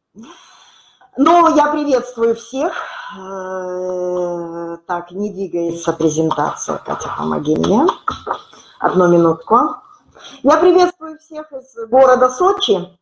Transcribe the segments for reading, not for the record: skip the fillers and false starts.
Ну, я приветствую всех. Так, не двигается презентация. Катя, помоги мне. Одну минутку. Я приветствую всех из города Сочи.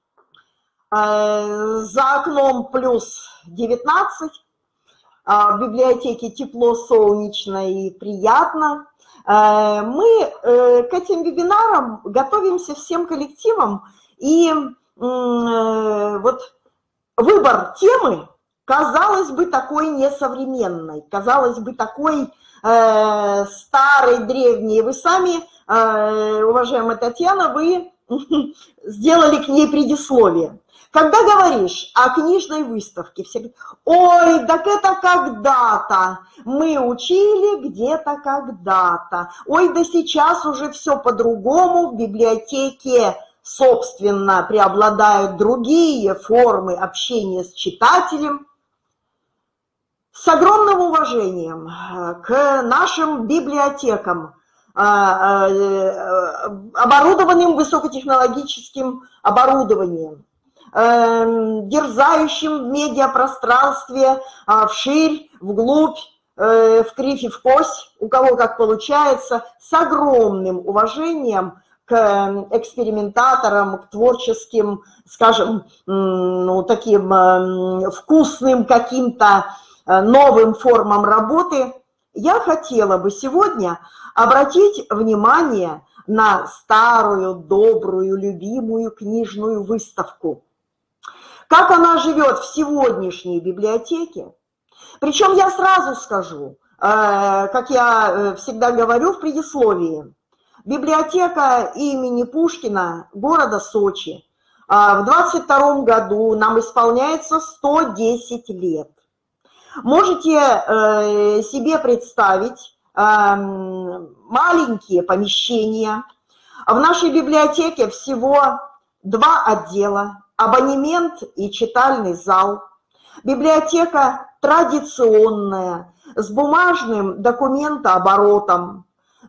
За окном плюс 19. В библиотеке тепло, солнечно и приятно. Мы к этим вебинарам готовимся всем коллективом. И вот выбор темы, казалось бы, такой несовременной, казалось бы, такой старой, древней. Вы сами, уважаемая Татьяна, вы сделали к ней предисловие. Когда говоришь о книжной выставке, все говорят: ой, так это когда-то, мы учили где-то когда-то, ой, да сейчас уже все по-другому, в библиотеке, собственно, преобладают другие формы общения с читателем. С огромным уважением к нашим библиотекам, оборудованным высокотехнологическим оборудованием, дерзающим в медиапространстве вширь, вглубь, в кривь и в кость, у кого как получается, с огромным уважением к экспериментаторам, к творческим, скажем, ну, таким вкусным каким-то новым формам работы, я хотела бы сегодня обратить внимание на старую, добрую, любимую книжную выставку. Как она живет в сегодняшней библиотеке? Причем я сразу скажу, как я всегда говорю в предисловии, библиотека имени Пушкина города Сочи в 22 году нам исполняется 110 лет. Можете себе представить маленькие помещения. В нашей библиотеке всего 2 отдела: абонемент и читальный зал. Библиотека традиционная, с бумажным документооборотом,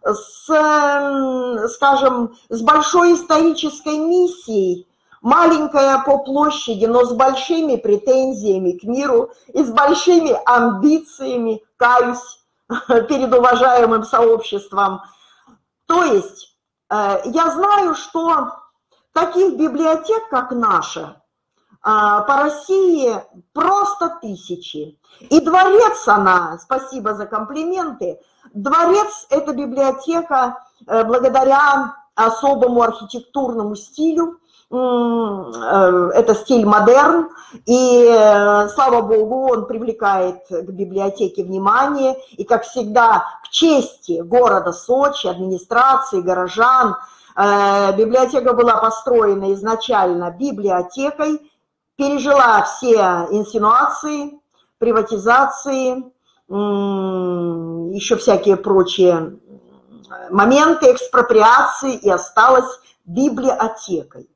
скажем, с большой исторической миссией, маленькая по площади, но с большими претензиями к миру и с большими амбициями, каюсь перед уважаемым сообществом. То есть я знаю, что таких библиотек, как наша, по России просто тысячи. И дворец она, спасибо за комплименты, дворец – это библиотека благодаря особому архитектурному стилю. Это стиль модерн, и, слава богу, он привлекает к библиотеке внимание, и, как всегда, к чести города Сочи, администрации, горожан, библиотека была построена изначально библиотекой, пережила все инсинуации, приватизации, еще всякие прочие моменты, экспроприации, и осталась библиотекой.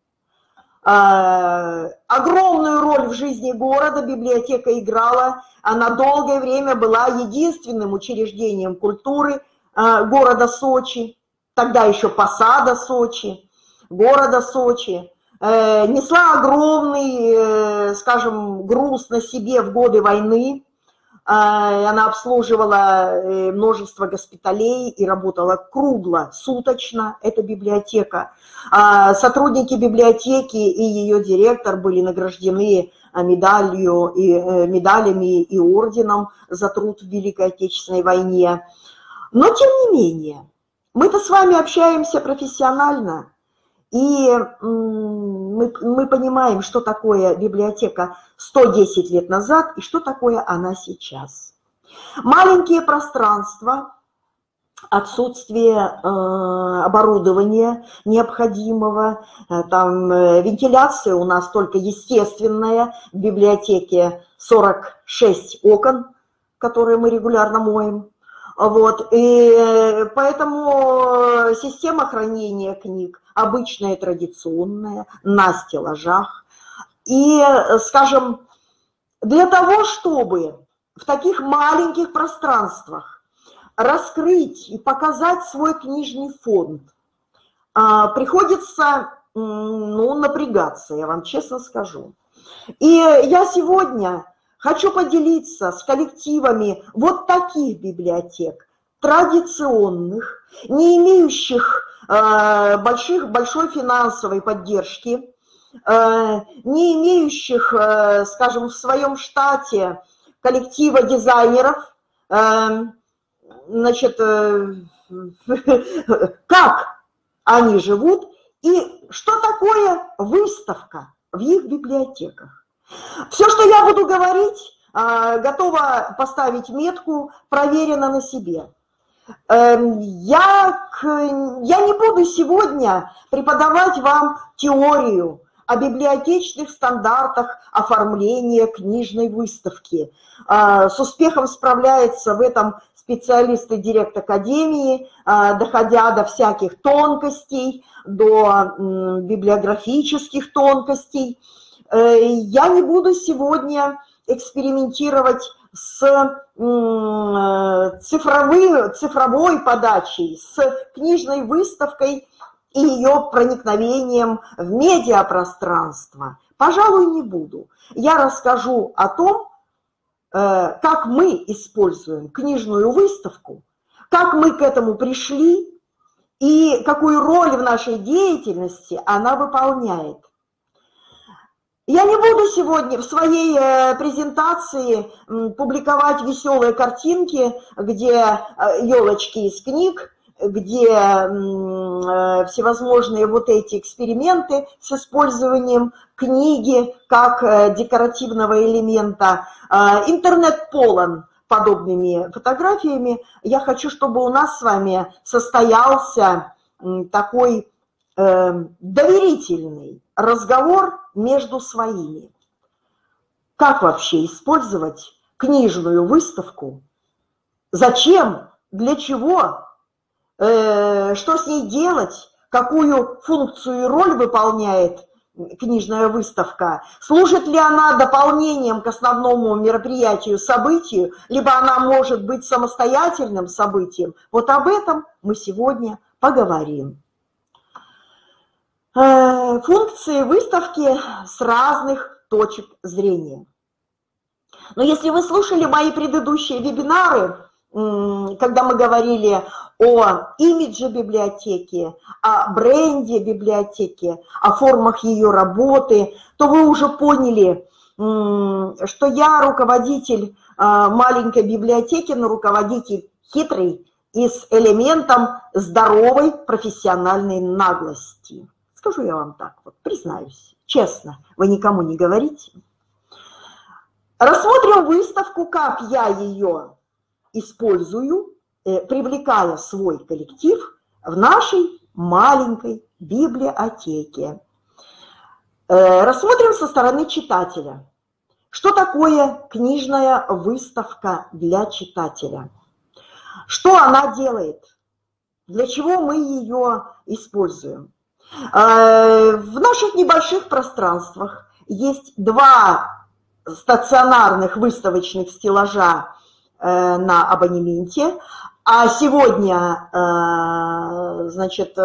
Огромную роль в жизни города библиотека играла. Она долгое время была единственным учреждением культуры города Сочи, тогда еще посада Сочи, города Сочи. Несла огромный, скажем, груз на себе в годы войны. Она обслуживала множество госпиталей и работала круглосуточно, эта библиотека. Сотрудники библиотеки и ее директор были награждены медалями и орденом за труд в Великой Отечественной войне. Но тем не менее, мы-то с вами общаемся профессионально, и мы понимаем, что такое библиотека 110 лет назад и что такое она сейчас. Маленькие пространства, отсутствие оборудования необходимого, там вентиляция у нас только естественная, в библиотеке 46 окон, которые мы регулярно моем. Вот, и поэтому система хранения книг обычная, традиционная, на стеллажах. И, скажем, для того, чтобы в таких маленьких пространствах раскрыть и показать свой книжный фонд, приходится, ну, напрягаться, я вам честно скажу. И я сегодня хочу поделиться с коллективами вот таких библиотек, традиционных, не имеющих большой финансовой поддержки, не имеющих, скажем, в своем штате коллектива дизайнеров, значит, как они живут и что такое выставка в их библиотеках. Все, что я буду говорить, готова поставить метку «проверено на себе». Я не буду сегодня преподавать вам теорию о библиотечных стандартах оформления книжной выставки. С успехом справляются в этом специалисты Директ-академии, доходя до всяких тонкостей, до библиографических тонкостей. Я не буду сегодня экспериментировать с цифровой подачей, с книжной выставкой и ее проникновением в медиапространство. Пожалуй, не буду. Я расскажу о том, как мы используем книжную выставку, как мы к этому пришли и какую роль в нашей деятельности она выполняет. Я не буду сегодня в своей презентации публиковать веселые картинки, где елочки из книг, где всевозможные вот эти эксперименты с использованием книги как декоративного элемента. Интернет полон подобными фотографиями. Я хочу, чтобы у нас с вами состоялся такой доверительный разговор между своими. Как вообще использовать книжную выставку? Зачем? Для чего? Что с ней делать? Какую функцию и роль выполняет книжная выставка? Служит ли она дополнением к основному мероприятию, событию, либо она может быть самостоятельным событием? Вот об этом мы сегодня поговорим. Функции выставки с разных точек зрения. Но если вы слушали мои предыдущие вебинары, когда мы говорили о имидже библиотеки, о бренде библиотеки, о формах ее работы, то вы уже поняли, что я руководитель маленькой библиотеки, но руководитель хитрый и с элементом здоровой профессиональной наглости. Скажу я вам так, вот, признаюсь, честно, вы никому не говорите. Рассмотрим выставку, как я ее использую, привлекая свой коллектив в нашей маленькой библиотеке. Рассмотрим со стороны читателя. Что такое книжная выставка для читателя? Что она делает? Для чего мы ее используем? В наших небольших пространствах есть два стационарных выставочных стеллажа на абонементе, а сегодня, значит,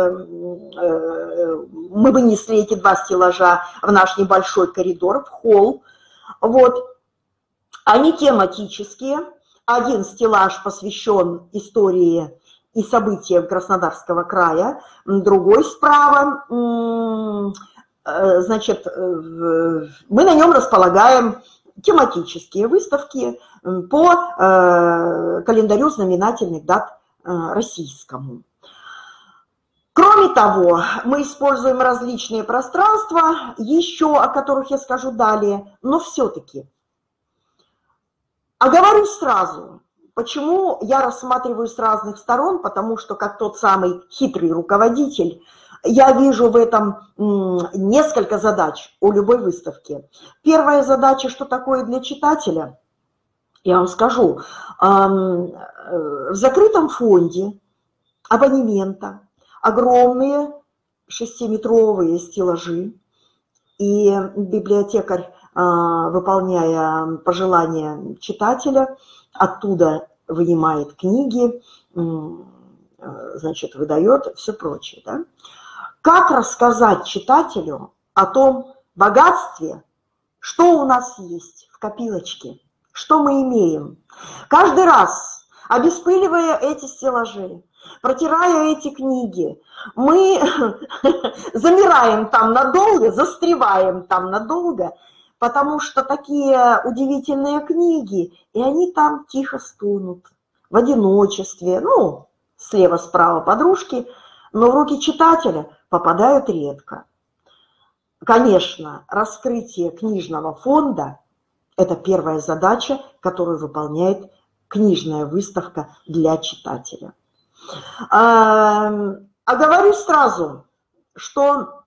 мы вынесли эти два стеллажа в наш небольшой коридор, в холл. Вот. Они тематические. Один стеллаж посвящен истории и событиям Краснодарского края, другой справа, значит, мы на нем располагаем тематические выставки по календарю знаменательных дат российскому. Кроме того, мы используем различные пространства, еще о которых я скажу далее, но все-таки оговорюсь сразу. Почему я рассматриваю с разных сторон? Потому что, как тот самый хитрый руководитель, я вижу в этом несколько задач у любой выставки. Первая задача, что такое для читателя, я вам скажу. В закрытом фонде абонемента огромные 6-метровые стеллажи, и библиотекарь, выполняя пожелания читателя, оттуда вынимает книги, значит, выдает, все прочее. Да? Как рассказать читателю о том богатстве что у нас есть в копилочке, что мы имеем. Каждый раз, обеспыливая эти стеллажи, протирая эти книги, мы замираем там надолго, застреваем там надолго, потому что такие удивительные книги, и они там тихо стонут, в одиночестве, ну, слева-справа подружки, но в руки читателя попадают редко. Конечно, раскрытие книжного фонда – это первая задача, которую выполняет книжная выставка для читателя. Оговорюсь сразу, что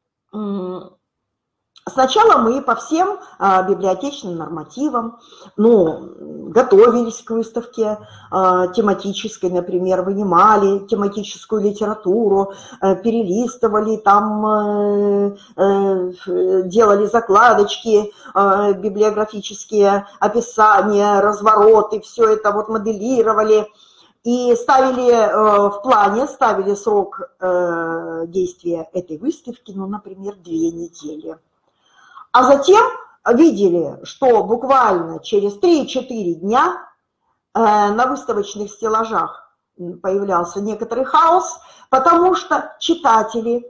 сначала мы по всем библиотечным нормативам, готовились к выставке тематической, например, вынимали тематическую литературу, перелистывали, там делали закладочки, библиографические описания, развороты, все это вот моделировали. И ставили в плане, ставили срок действия этой выставки, например, 2 недели. А затем видели, что буквально через 3-4 дня на выставочных стеллажах появлялся некоторый хаос, потому что читатели,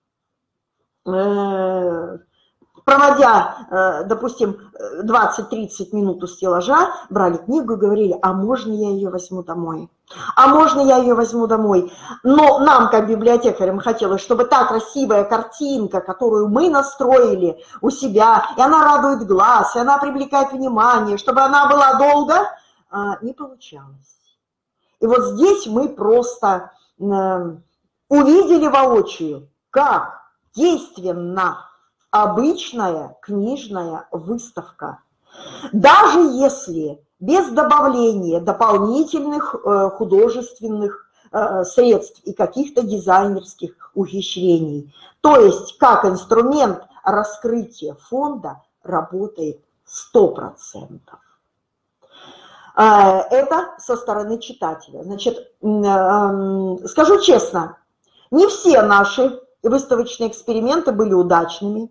проводя, допустим, 20-30 минут у стеллажа, брали книгу и говорили: а можно я ее возьму домой? А можно я ее возьму домой? Но нам, как библиотекарям, хотелось, чтобы та красивая картинка, которую мы настроили у себя, и она радует глаз, и она привлекает внимание, чтобы она была долго, не получалось. И вот здесь мы просто увидели воочию, как действенно обычная книжная выставка, даже если без добавления дополнительных художественных средств и каких-то дизайнерских ухищрений, то есть как инструмент раскрытия фонда, работает 100%. Это со стороны читателя. Значит, скажу честно, не все наши выставочные эксперименты были удачными.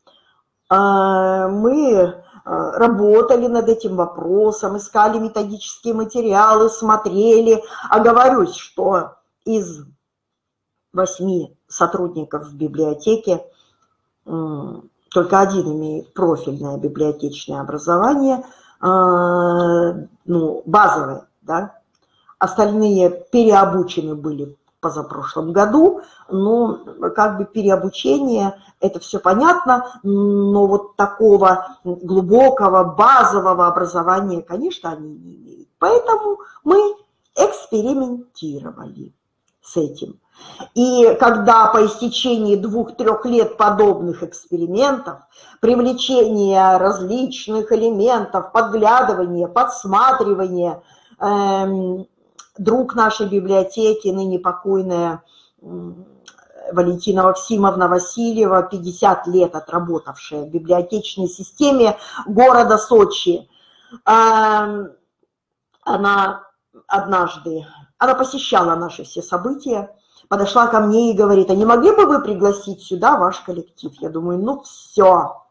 Мы работали над этим вопросом, искали методические материалы, смотрели. Оговорюсь, что из 8 сотрудников в библиотеке только 1 имеет профильное библиотечное образование, базовое, да. Остальные переобучены были в позапрошлом году, но как бы переобучение, это все понятно, но вот такого глубокого базового образования, конечно, они не имеют. Поэтому мы экспериментировали с этим. И когда по истечении 2-3 лет подобных экспериментов, привлечения различных элементов, подглядывания, подсматривания, друг нашей библиотеки, ныне покойная Валентина Максимовна Васильева, 50 лет отработавшая в библиотечной системе города Сочи, она однажды, она посещала наши все события, подошла ко мне и говорит: а не могли бы вы пригласить сюда ваш коллектив? Я думаю, ну все,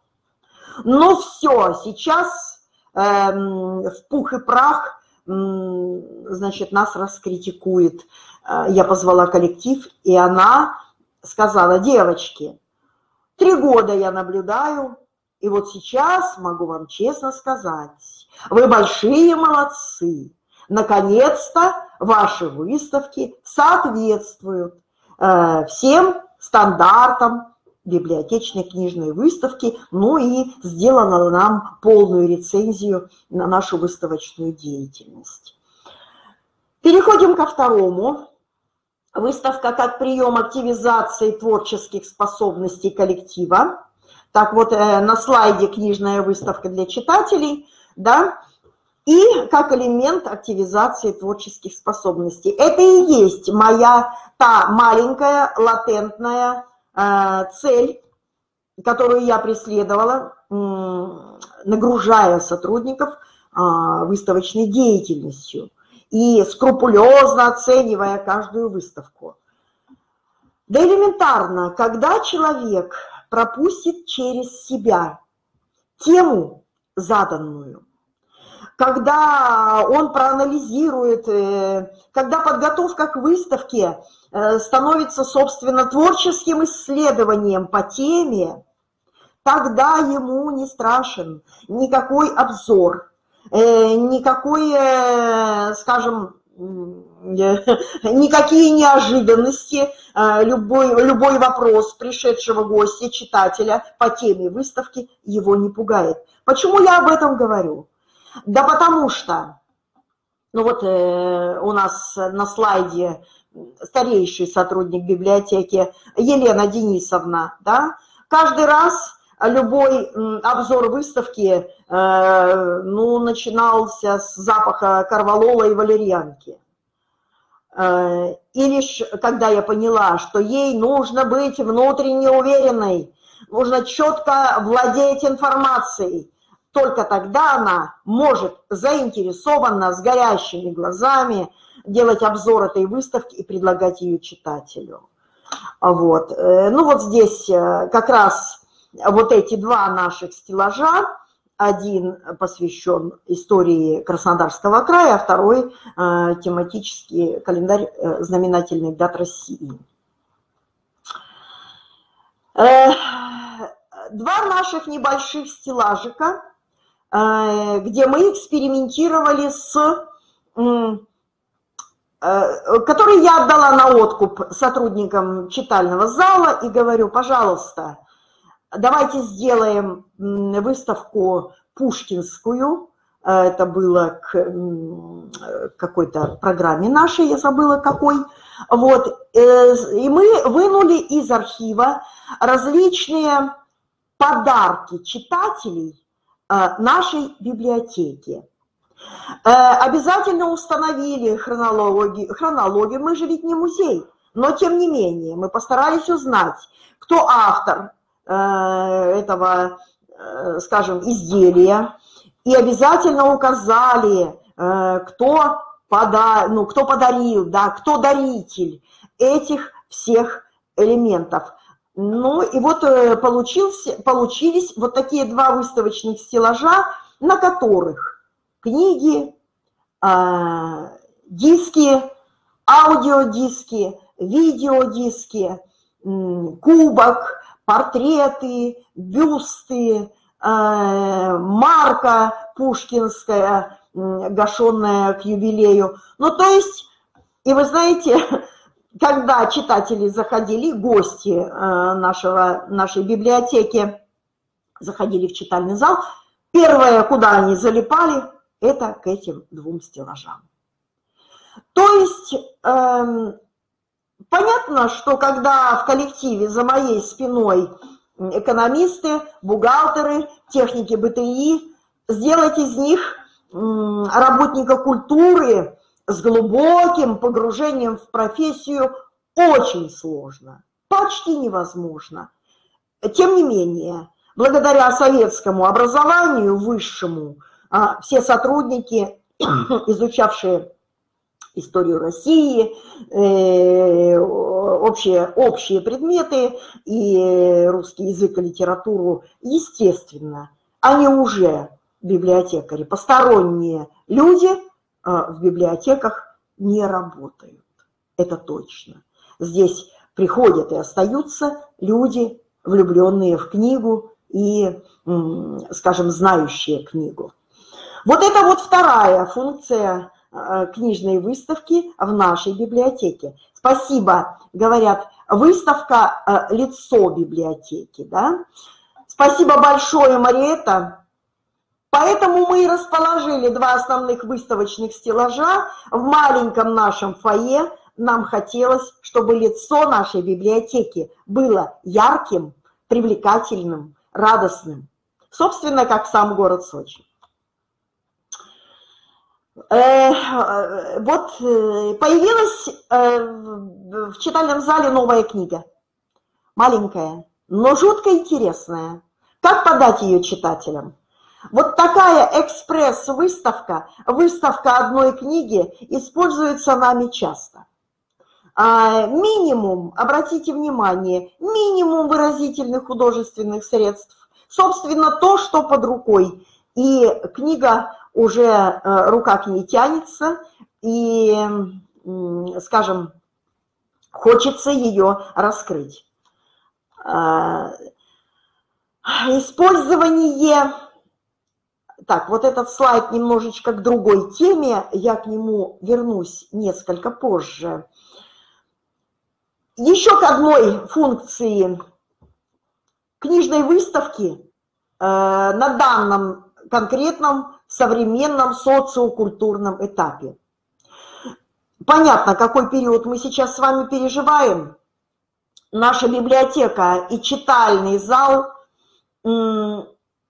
сейчас в пух и прах, значит, нас раскритикует. Я позвала коллектив, и она сказала: девочки, 3 года я наблюдаю, и вот сейчас могу вам честно сказать, вы большие молодцы. Наконец-то ваши выставки соответствуют всем стандартам библиотечной книжной выставки, и сделала нам полную рецензию на нашу выставочную деятельность. Переходим ко второму. Выставка как прием активизации творческих способностей коллектива. Так вот, на слайде книжная выставка для читателей, да, и как элемент активизации творческих способностей. Это и есть моя та маленькая латентная цель, которую я преследовала, нагружая сотрудников выставочной деятельностью и скрупулезно оценивая каждую выставку. Да элементарно, когда человек пропустит через себя тему заданную, когда он проанализирует, когда подготовка к выставке становится, собственно, творческим исследованием по теме, тогда ему не страшен никакой обзор, никакой, скажем, никакие неожиданности, любой вопрос пришедшего гостя, читателя по теме выставки его не пугает. Почему я об этом говорю? Да потому что, ну вот у нас на слайде старейший сотрудник библиотеки Елена Денисовна, да, каждый раз любой обзор выставки, ну, начинался с запаха корвалола и валерьянки. И лишь когда я поняла, что ей нужно быть внутренне уверенной, нужно четко владеть информацией, только тогда она может заинтересованно, с горящими глазами делать обзор этой выставки и предлагать ее читателю. Вот. Ну вот здесь как раз вот эти два наших стеллажа, один посвящен истории Краснодарского края, а второй тематический календарь знаменательных дат России. Два наших небольших стеллажика, где мы экспериментировали которые я отдала на откуп сотрудникам читального зала и говорю, пожалуйста, давайте сделаем выставку пушкинскую. Это было к какой-то программе нашей, я забыла какой. Вот. И мы вынули из архива различные подарки читателей нашей библиотеки. Обязательно установили хронологию, мы же ведь не музей, но тем не менее мы постарались узнать, кто автор этого, скажем, изделия, и обязательно указали, кто подарил, да, кто даритель этих всех элементов. Ну и вот получились вот такие два выставочных стеллажа, на которых книги, диски, аудиодиски, видеодиски, кубок, портреты, бюсты, марка пушкинская, гашенная к юбилею. Ну, то есть, и вы знаете, когда читатели заходили, гости нашей библиотеки заходили в читальный зал, первое, куда они залипали, это к этим двум стеллажам. То есть понятно, что когда в коллективе за моей спиной экономисты, бухгалтеры, техники БТИ, сделать из них работника культуры с глубоким погружением в профессию очень сложно, почти невозможно. Тем не менее, благодаря советскому образованию высшему, все сотрудники, изучавшие историю России, общие предметы и русский язык и литературу, естественно, они уже библиотекари. Посторонние люди в библиотеках не работают. Это точно. Здесь приходят и остаются люди, влюбленные в книгу и, скажем, знающие книгу. Вот это вот вторая функция книжной выставки в нашей библиотеке. Спасибо, говорят, выставка «Лицо библиотеки». Да? Спасибо большое, Мариэта. Поэтому мы и расположили два основных выставочных стеллажа в маленьком нашем фойе. Нам хотелось, чтобы лицо нашей библиотеки было ярким, привлекательным, радостным. Собственно, как сам город Сочи. Вот появилась в читальном зале новая книга. Маленькая, но жутко интересная. Как подать ее читателям? Вот такая экспресс-выставка, выставка одной книги, используется нами часто. Минимум, обратите внимание, минимум выразительных художественных средств, Собственно, то, что под рукой. И книга уже, рука к ней тянется, и, скажем, хочется ее раскрыть. Использование... Так, вот этот слайд немножечко к другой теме, я к нему вернусь несколько позже. Еще к одной функции книжной выставки на данном конкретном современном социокультурном этапе. Понятно, какой период мы сейчас с вами переживаем. Наша библиотека и читальный зал, мы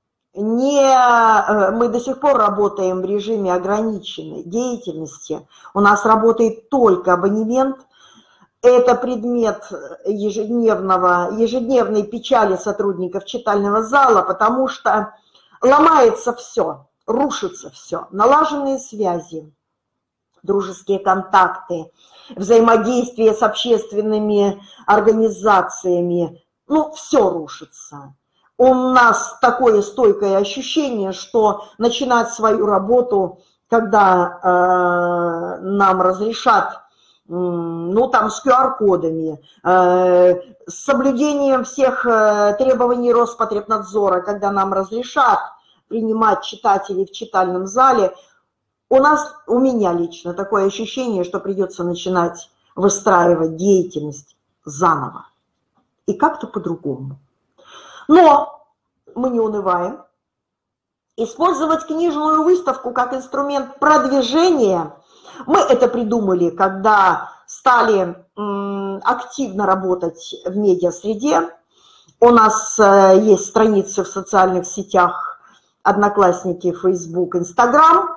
до сих пор работаем в режиме ограниченной деятельности. У нас работает только абонемент. Это предмет ежедневной печали сотрудников читального зала, потому что ломается все, рушится все, налаженные связи, дружеские контакты, взаимодействие с общественными организациями, ну, все рушится. У нас такое стойкое ощущение, что начинать свою работу, когда нам разрешат, ну, там, с QR-кодами, с соблюдением всех требований Роспотребнадзора, когда нам разрешат принимать читателей в читальном зале, у меня лично такое ощущение, что придется начинать выстраивать деятельность заново и как-то по-другому. Но мы не унываем. Использовать книжную выставку как инструмент продвижения. Мы это придумали, когда стали активно работать в медиасреде. У нас есть страницы в социальных сетях Одноклассники, Facebook, Instagram.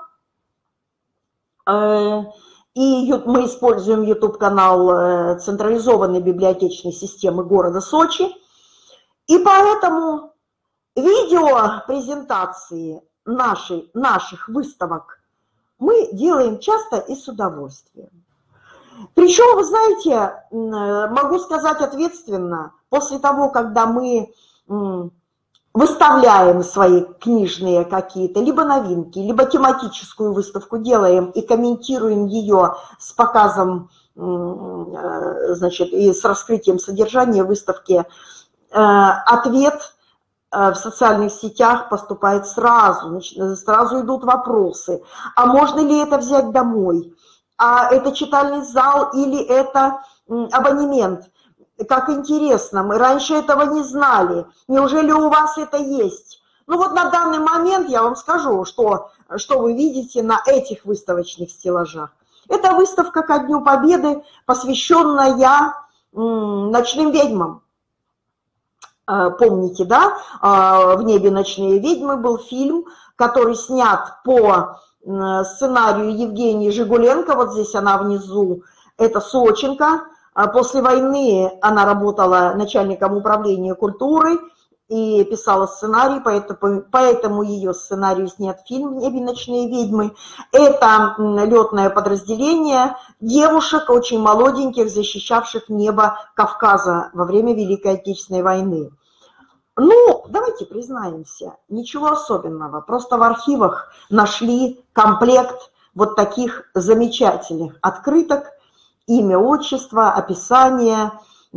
И мы используем YouTube-канал централизованной библиотечной системы города Сочи. И поэтому видеопрезентации наших выставок мы делаем часто и с удовольствием. Причем, вы знаете, могу сказать ответственно, после того, когда мы выставляем свои книжные какие-то либо новинки, либо тематическую выставку делаем и комментируем ее с показом, значит, и с раскрытием содержания выставки, ответ в социальных сетях поступает сразу, сразу идут вопросы. А можно ли это взять домой? А это читальный зал или это абонемент? Как интересно, мы раньше этого не знали. Неужели у вас это есть? Ну вот на данный момент я вам скажу, что вы видите на этих выставочных стеллажах. Это выставка ко Дню Победы, посвященная ночным ведьмам. Помните, да? «В небе ночные ведьмы» был фильм, который снят по сценарию Евгении Жигуленко. Вот здесь она внизу, это сочинка. После войны она работала начальником управления культуры и писала сценарий, поэтому ее сценарию снят фильм «В небе ночные ведьмы». Это летное подразделение девушек, очень молоденьких, защищавших небо Кавказа во время Великой Отечественной войны. Ну, давайте признаемся, ничего особенного. Просто в архивах нашли комплект вот таких замечательных открыток, имя, отчество, описание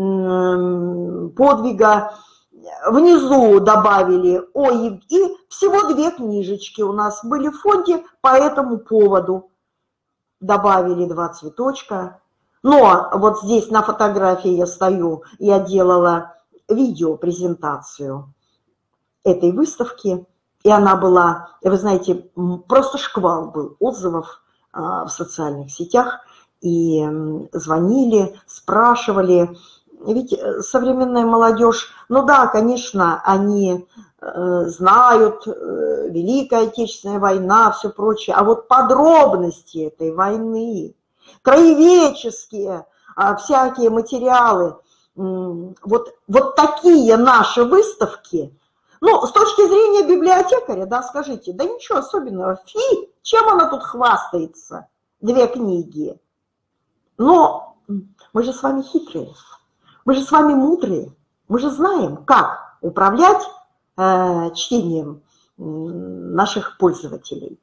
подвига. Внизу добавили, и всего 2 книжечки у нас были в фонде по этому поводу. Добавили 2 цветочка. Но вот здесь на фотографии я стою, я делала видеопрезентацию этой выставки, и она была, вы знаете, просто шквал был отзывов в социальных сетях, и звонили, спрашивали. Ведь современная молодежь, ну да, конечно, они знают, Великая Отечественная война, все прочее, а вот подробности этой войны, краеведческие, всякие материалы, вот такие наши выставки, ну, с точки зрения библиотекаря, да, скажите, да ничего особенного, чем она тут хвастается, 2 книги. Но мы же с вами хитрые. Мы же с вами мудрые, мы же знаем, как управлять чтением наших пользователей.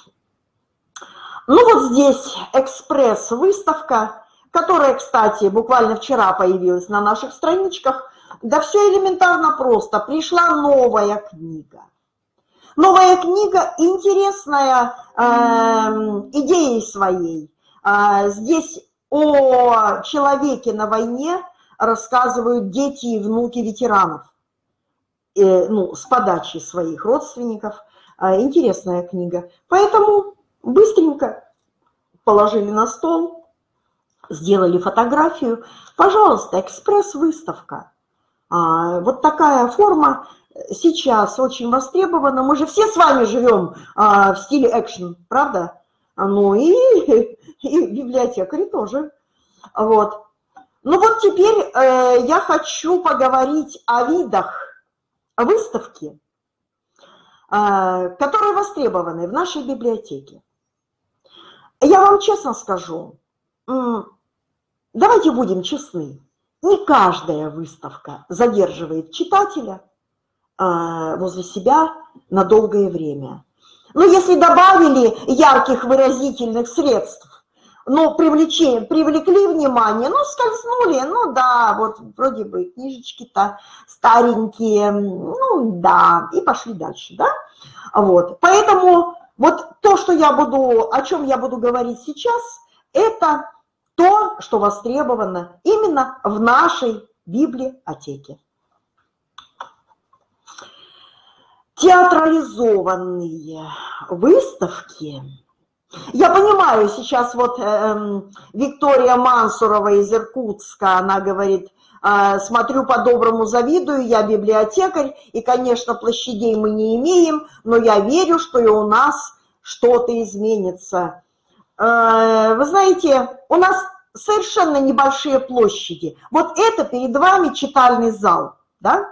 Ну вот здесь экспресс-выставка, которая, кстати, буквально вчера появилась на наших страничках. Да все элементарно просто. Пришла новая книга. Новая книга интересная идеей своей. Здесь о человеке на войне рассказывают дети и внуки ветеранов. Ну, с подачи своих родственников. Интересная книга. Поэтому быстренько положили на стол, сделали фотографию. Пожалуйста, экспресс-выставка. Вот такая форма сейчас очень востребована. Мы же все с вами живем в стиле экшен, правда? Ну и библиотекари тоже. Вот. Ну вот теперь я хочу поговорить о видах выставки, которые востребованы в нашей библиотеке. Я вам честно скажу, давайте будем честны, не каждая выставка задерживает читателя возле себя на долгое время. Но если добавили ярких выразительных средств, ну, привлекли внимание, ну, скользнули, ну, да, вот вроде бы книжечки-то старенькие, ну, да, и пошли дальше, да, вот. Поэтому вот то, что о чем я буду говорить сейчас, это то, что востребовано именно в нашей библиотеке. Театрализованные выставки. Я понимаю, сейчас вот Виктория Мансурова из Иркутска, она говорит, смотрю по-доброму, завидую, я библиотекарь, и, конечно, площадей мы не имеем, но я верю, что и у нас что-то изменится. Вы знаете, у нас совершенно небольшие площади. Вот это перед вами читальный зал, да?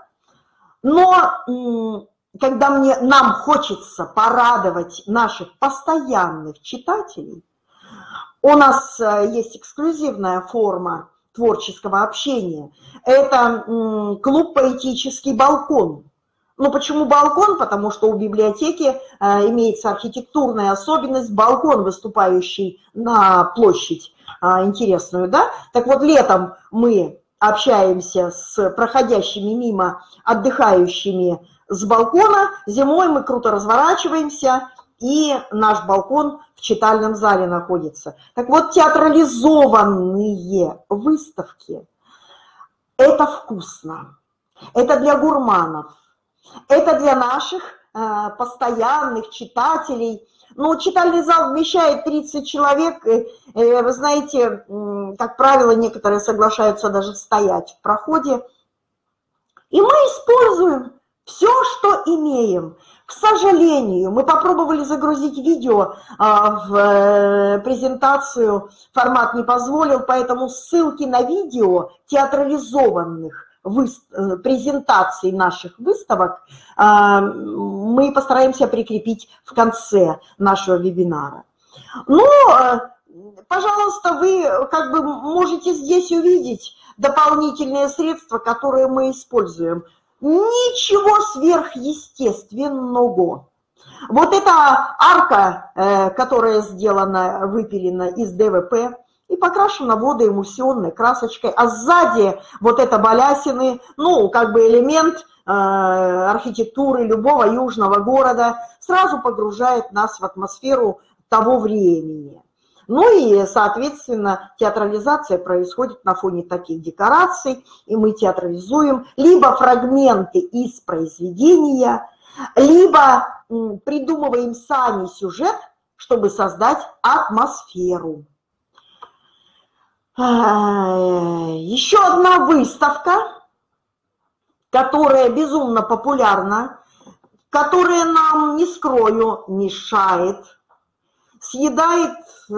Но когда нам хочется порадовать наших постоянных читателей, у нас есть эксклюзивная форма творческого общения. Это клуб «Поэтический балкон». Ну, почему балкон? Потому что у библиотеки имеется архитектурная особенность, балкон, выступающий на площадь интересную, да? Так вот, летом мы общаемся с проходящими мимо отдыхающими с балкона, зимой мы круто разворачиваемся, и наш балкон в читальном зале находится. Так вот, театрализованные выставки – это вкусно, это для гурманов, это для наших постоянных читателей. Ну, читальный зал вмещает 30 человек, вы знаете, как правило, некоторые соглашаются даже стоять в проходе. И мы используем все, что имеем. К сожалению, мы попробовали загрузить видео в презентацию, формат не позволил, поэтому ссылки на видео театрализованных презентаций наших выставок мы постараемся прикрепить в конце нашего вебинара. Ну, пожалуйста, вы как бы можете здесь увидеть дополнительные средства, которые мы используем. Ничего сверхъестественного. Вот эта арка, которая сделана, выпилена из ДВП и покрашена водоэмульсионной красочкой, а сзади вот это балясины, ну, как бы элемент архитектуры любого южного города, сразу погружает нас в атмосферу того времени. Ну и, соответственно, театрализация происходит на фоне таких декораций, и мы театрализуем либо фрагменты из произведения, либо придумываем сами сюжет, чтобы создать атмосферу. Еще одна выставка, которая безумно популярна, которая нам, не скрою, мешает, съедает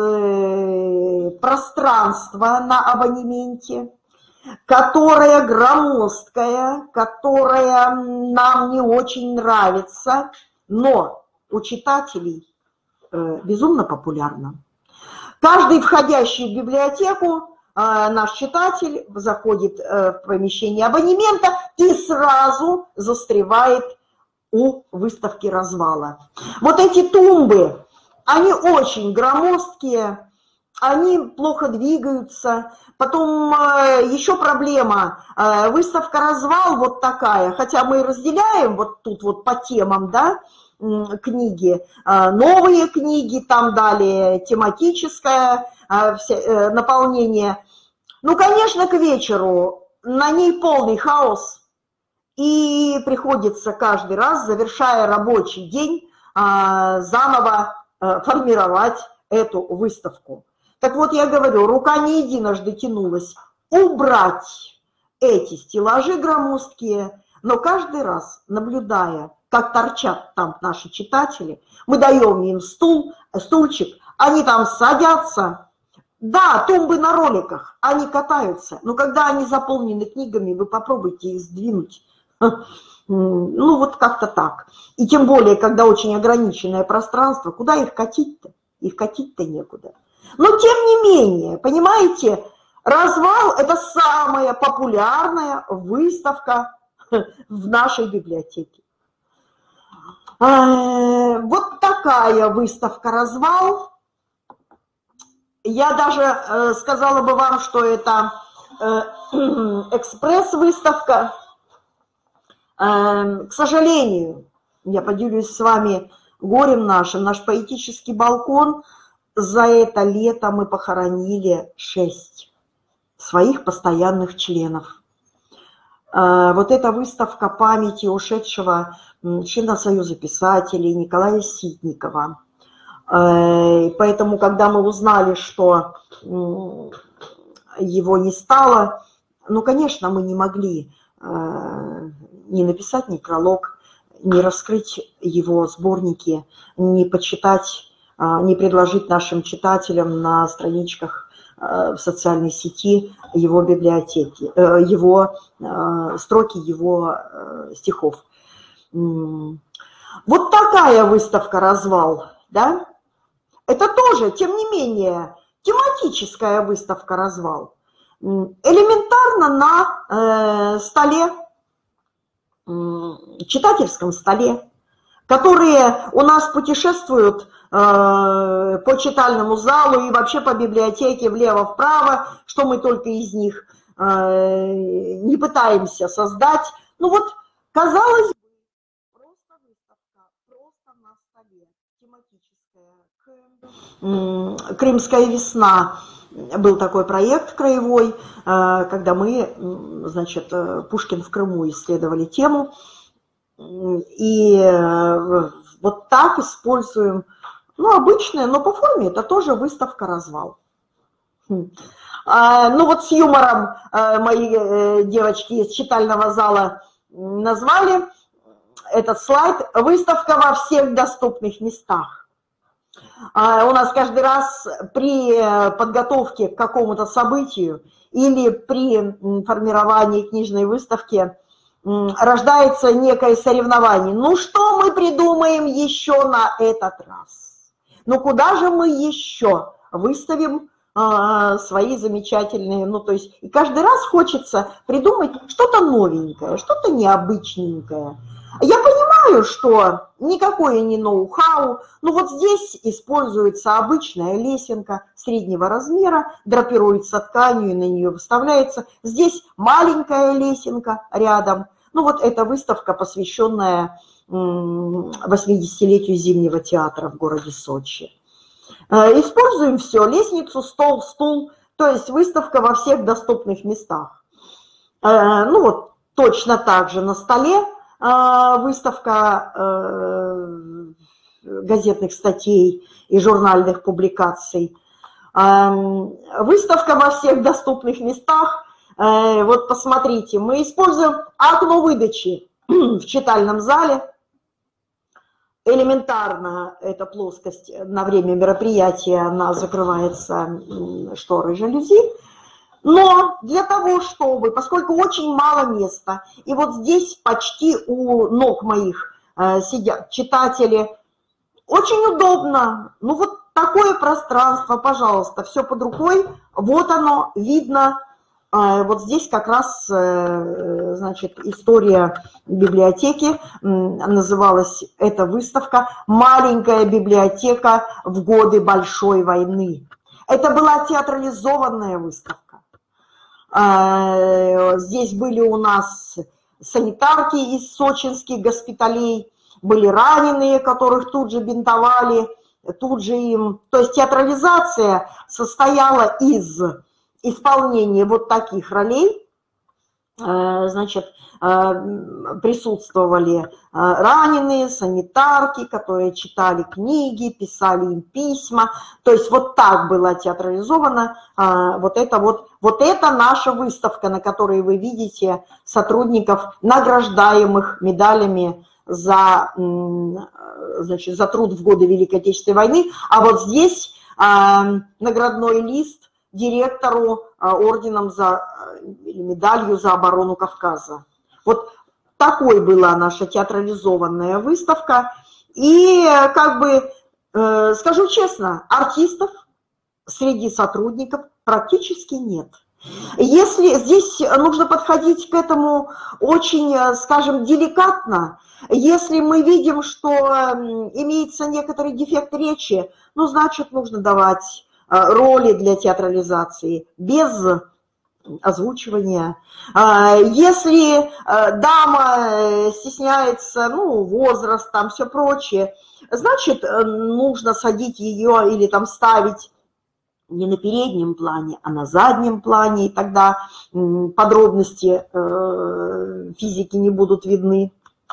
пространство на абонементе, которая громоздкая, которая нам не очень нравится, но у читателей безумно популярна. Каждый входящий в библиотеку, наш читатель заходит в помещение абонемента и сразу застревает у выставки развала. Вот эти тумбы, они очень громоздкие, они плохо двигаются. Потом еще проблема, выставка «Развал» вот такая, хотя мы разделяем вот тут вот по темам, да, книги, новые книги, там далее тематическое наполнение. Ну, конечно, к вечеру на ней полный хаос, и приходится каждый раз, завершая рабочий день, заново формировать эту выставку. Так вот, я говорю, рука не единожды тянулась убрать эти стеллажи громоздкие, но каждый раз, наблюдая, как торчат там наши читатели, мы даем им стульчик, они там садятся. Да, тумбы на роликах, они катаются, но когда они заполнены книгами, вы попробуйте их сдвинуть. Ну, вот как-то так. И тем более, когда очень ограниченное пространство, куда их катить-то? Их катить-то некуда. Но тем не менее, понимаете, «Развал» – это самая популярная выставка в нашей библиотеке. Вот такая выставка «Развал». Я даже сказала бы вам, что это экспресс-выставка. К сожалению, я поделюсь с вами горем нашим, наш поэтический балкон, за это лето мы похоронили 6 своих постоянных членов. Вот эта выставка памяти ушедшего члена Союза писателей Николая Ситникова. Поэтому, когда мы узнали, что его не стало, ну, конечно, мы не могли не написать некролог, не раскрыть его сборники, не почитать, не предложить нашим читателям на страничках в социальной сети его библиотеки, его строки его стихов. Вот такая выставка «Развал», да? Это тоже, тем не менее, тематическая выставка «Развал». Элементарно на столе, читательском столе, которые у нас путешествуют по читальному залу и вообще по библиотеке влево-вправо, что мы только из них не пытаемся создать. Ну вот, казалось бы, просто выставка, просто на столе, тематическая. «Крымская весна» был такой проект краевой, когда мы, значит, Пушкин в Крыму исследовали тему. И вот так используем, ну, обычная, но по форме это тоже выставка «Развал». Ну, вот с юмором мои девочки из читального зала назвали этот слайд «Выставка во всех доступных местах». У нас каждый раз при подготовке к какому-то событию или при формировании книжной выставки рождается некое соревнование. Ну, что мы придумаем еще на этот раз? Ну, куда же мы еще выставим свои замечательные... Ну, то есть, и каждый раз хочется придумать что-то новенькое, что-то необычненькое. Я понимаю, что никакое не ноу-хау, но вот здесь используется обычная лесенка среднего размера, драпируется тканью и на нее выставляется. Здесь маленькая лесенка рядом. Ну вот эта выставка, посвященная 80-летию Зимнего театра в городе Сочи. Используем все: лестницу, стол, стул, то есть выставка во всех доступных местах. Ну вот точно так же на столе выставка газетных статей и журнальных публикаций. Выставка во всех доступных местах. Вот посмотрите, мы используем окно выдачи в читальном зале. Элементарно эта плоскость на время мероприятия, она закрывается шторой жалюзи. Но для того, чтобы, поскольку очень мало места, и вот здесь почти у ног моих сидят читатели, очень удобно. Ну вот такое пространство, пожалуйста, все под рукой, вот оно, видно. вот здесь как раз, значит, история библиотеки, называлась эта выставка «Маленькая библиотека в годы Большой войны». Это была театрализованная выставка. Здесь были у нас санитарки из сочинских госпиталей, были раненые, которых тут же бинтовали, тут же им... То есть театрализация состояла из исполнения вот таких ролей. Значит, присутствовали раненые, санитарки, которые читали книги, писали им письма. То есть вот так была театрализована вот это наша выставка, на которой вы видите сотрудников, награждаемых медалями за, значит, за труд в годы Великой Отечественной войны. А вот здесь наградной лист директору орденом или медалью за оборону Кавказа. Вот такой была наша театрализованная выставка. И, как бы, скажу честно, артистов среди сотрудников практически нет. Если здесь нужно подходить к этому очень, скажем, деликатно, если мы видим, что имеется некоторый дефект речи, ну, значит, нужно давать роли для театрализации без озвучивания. Если дама стесняется, ну, возраст, там все прочее, значит, нужно садить ее или там ставить не на переднем плане, а на заднем плане, и тогда подробности физики не будут видны.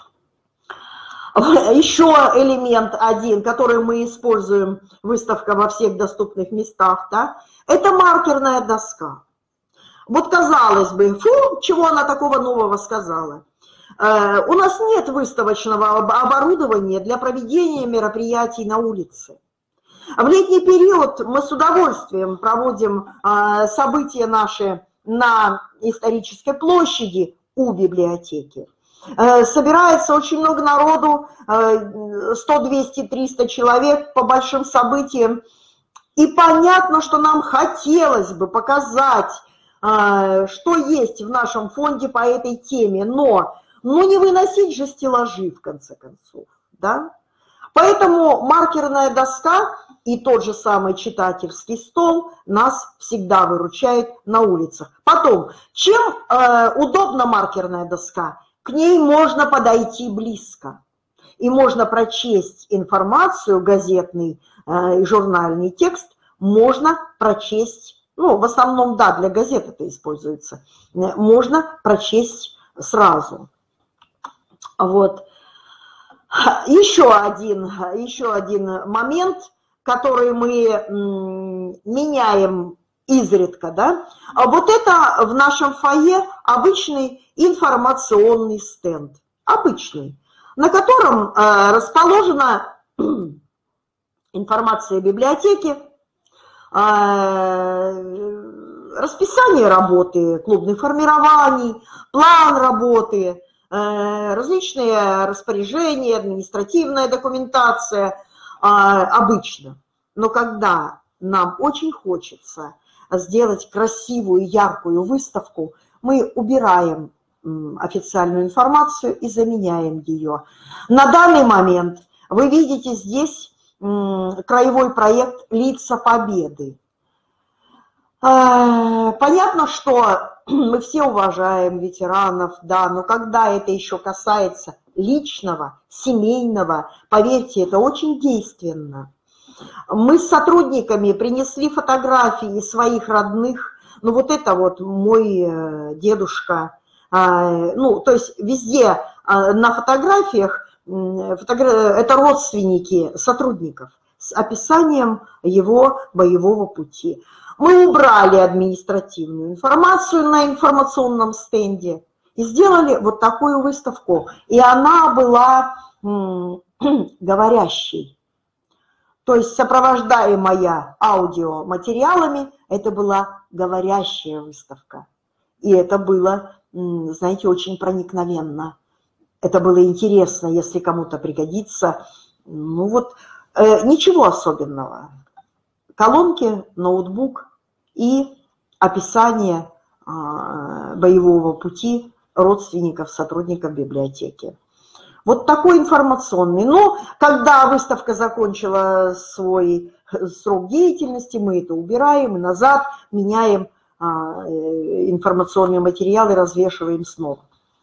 Еще элемент один, который мы используем, выставка во всех доступных местах, да, это маркерная доска. Вот казалось бы, фу, чего она такого нового сказала? У нас нет выставочного оборудования для проведения мероприятий на улице. В летний период мы с удовольствием проводим события наши на исторической площади у библиотеки. Собирается очень много народу, 100, 200, 300 человек по большим событиям. И понятно, что нам хотелось бы показать, что есть в нашем фонде по этой теме, но не выносить же стеллажи, в конце концов, да? Поэтому маркерная доска и тот же самый читательский стол нас всегда выручают на улицах. Потом, чем удобна маркерная доска? К ней можно подойти близко, и можно прочесть информацию, газетный и журнальный текст, можно прочесть, ну, в основном, да, для газет это используется, можно прочесть сразу. Вот. Еще один момент, который мы меняем изредка, да, вот это в нашем фойе обычный информационный стенд, обычный, на котором расположена информация библиотеки, расписание работы клубных формирований, план работы, различные распоряжения, административная документация, обычно. Но когда нам очень хочется сделать красивую, яркую выставку, мы убираем официальную информацию и заменяем ее. На данный момент вы видите здесь краевой проект «Лица Победы». Понятно, что мы все уважаем ветеранов, да, но когда это еще касается личного, семейного, поверьте, это очень действенно. Мы с сотрудниками принесли фотографии своих родных, ну вот это вот мой дедушка, ну то есть везде на фотографиях это родственники сотрудников с описанием его боевого пути. Мы убрали административную информацию на информационном стенде и сделали вот такую выставку. И она была говорящей. То есть сопровождаемая аудиоматериалами, это была говорящая выставка. И это было, знаете, очень проникновенно. Это было интересно, если кому-то пригодится. Ну вот, ничего особенного. Колонки, ноутбук и описание боевого пути родственников, сотрудников библиотеки. Вот такой информационный. Но когда выставка закончила свой срок деятельности, мы это убираем и назад меняем информационные материалы, развешиваем снова.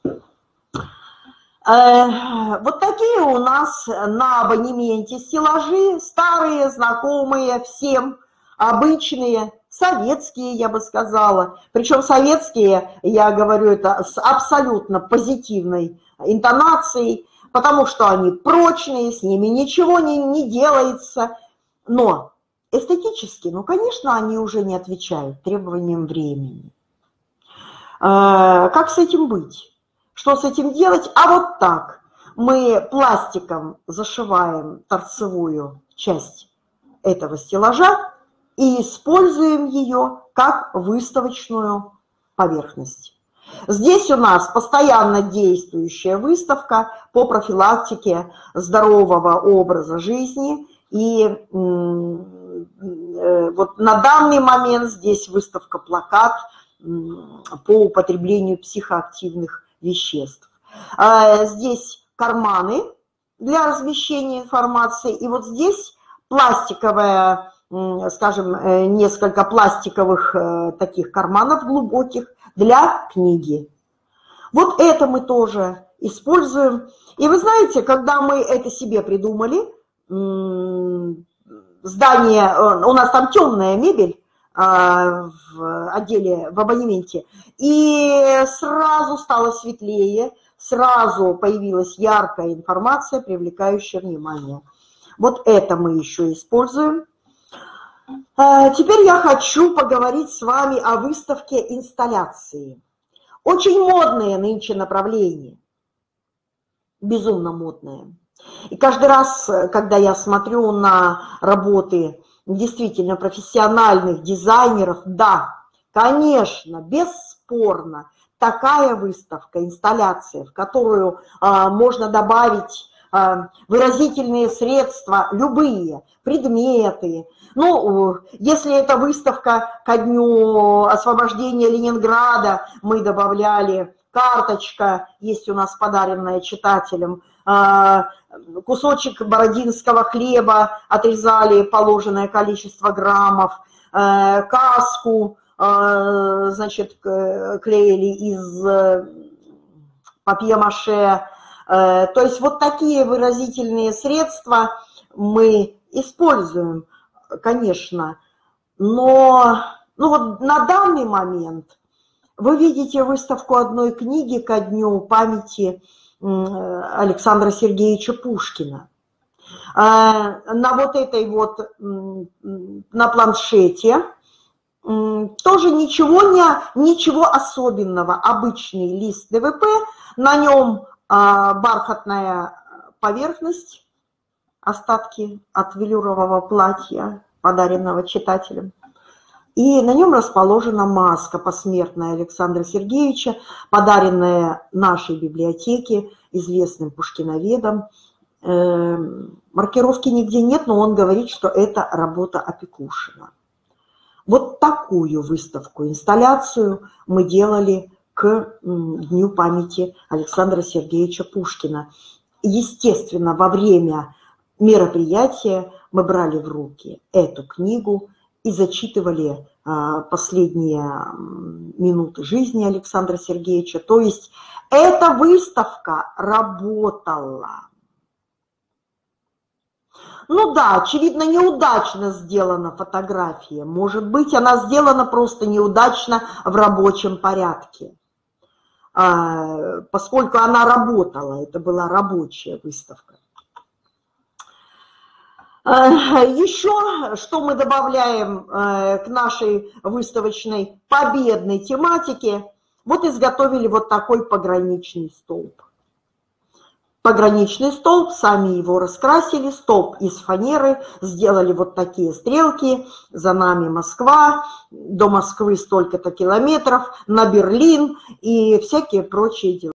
Вот такие у нас на абонементе стеллажи, старые, знакомые всем, обычные, советские, я бы сказала. Причем советские, я говорю это с абсолютно позитивной интонацией, потому что они прочные, с ними ничего не делается. Но эстетически, ну, конечно, они уже не отвечают требованиям времени. Как с этим быть? Что с этим делать? А вот так. Мы пластиком зашиваем торцевую часть этого стеллажа и используем ее как выставочную поверхность. Здесь у нас постоянно действующая выставка по профилактике здорового образа жизни. И вот на данный момент здесь выставка-плакат по употреблению психоактивных веществ. Здесь карманы для размещения информации. И вот здесь пластиковая, скажем, несколько пластиковых таких карманов глубоких для книги. Вот это мы тоже используем. И вы знаете, когда мы это себе придумали, здание, у нас там темная мебель в отделе, в абонементе, и сразу стало светлее, сразу появилась яркая информация, привлекающая внимание. Вот это мы еще используем. Теперь я хочу поговорить с вами о выставке инсталляции. Очень модное нынче направление, безумно модное. И каждый раз, когда я смотрю на работы действительно профессиональных дизайнеров, да, конечно, бесспорно, такая выставка, инсталляция, в которую можно добавить выразительные средства, любые, предметы. Ну, если это выставка ко дню освобождения Ленинграда, мы добавляли карточка, есть у нас подаренная читателям, кусочек бородинского хлеба, отрезали положенное количество граммов, каску, значит, клеили из папье-маше. То есть вот такие выразительные средства мы используем, конечно, но ну вот на данный момент вы видите выставку одной книги ко дню памяти Александра Сергеевича Пушкина. На вот этой вот, на планшете тоже ничего особенного, обычный лист ДВП, на нем бархатная поверхность, остатки от велюрового платья, подаренного читателям. И на нем расположена маска посмертная Александра Сергеевича, подаренная нашей библиотеке известным пушкиноведом. Маркировки нигде нет, но он говорит, что это работа Опекушина. Вот такую выставку, инсталляцию мы делали к Дню памяти Александра Сергеевича Пушкина. Естественно, во время мероприятия мы брали в руки эту книгу и зачитывали последние минуты жизни Александра Сергеевича. То есть эта выставка работала. Ну да, очевидно, неудачно сделана фотография. Может быть, она сделана просто неудачно в рабочем порядке. Поскольку она работала, это была рабочая выставка. Еще что мы добавляем к нашей выставочной победной тематике? Вот изготовили вот такой пограничный столб. Пограничный столб, сами его раскрасили, столб из фанеры, сделали вот такие стрелки, за нами Москва, до Москвы столько-то километров, на Берлин и всякие прочие дела.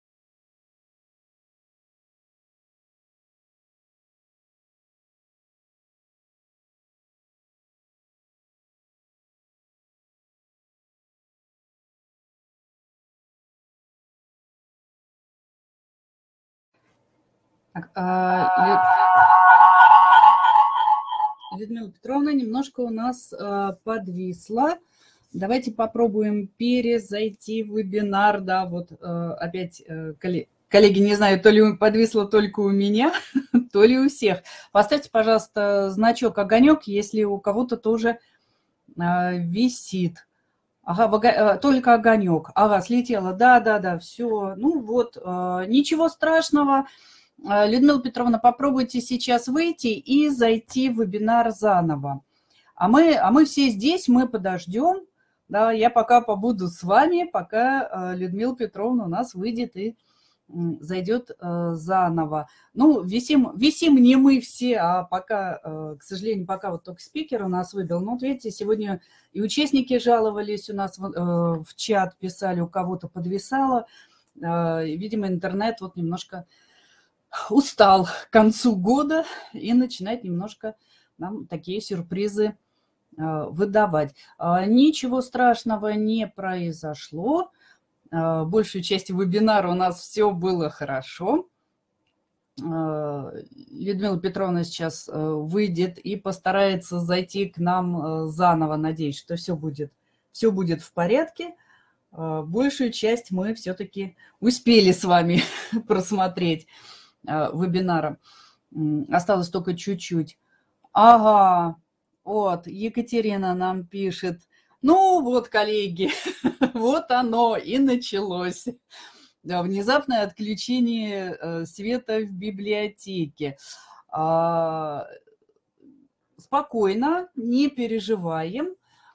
Людмила Петровна, немножко у нас подвисла. Давайте попробуем перезайти в вебинар. Да, вот опять, коллеги, не знаю, то ли подвисло только у меня, то ли у всех. Поставьте, пожалуйста, значок огонек, если у кого-то тоже висит. Ага, только огонек. Ага, слетело. Да, все. Ну вот, ничего страшного. Людмила Петровна, попробуйте сейчас выйти и зайти в вебинар заново. А мы все здесь, мы подождем. Да, я пока побуду с вами, пока Людмила Петровна у нас выйдет и зайдет заново. Ну, висим не мы все, а пока, к сожалению, пока вот только спикер у нас выбил. Ну, вот видите, сегодня и участники жаловались у нас в чат, писали, у кого-то подвисало. Видимо, интернет вот немножко устал к концу года и начинает немножко нам такие сюрпризы выдавать. Ничего страшного не произошло. Большую часть вебинара у нас все было хорошо. Людмила Петровна сейчас выйдет и постарается зайти к нам заново. Надеюсь, что все будет в порядке. Большую часть мы все-таки успели с вами просмотреть вебинара. Осталось только чуть-чуть. Ага, вот, Екатерина нам пишет. Ну вот, коллеги, вот оно и началось. Внезапное отключение света в библиотеке. Спокойно, не переживаем,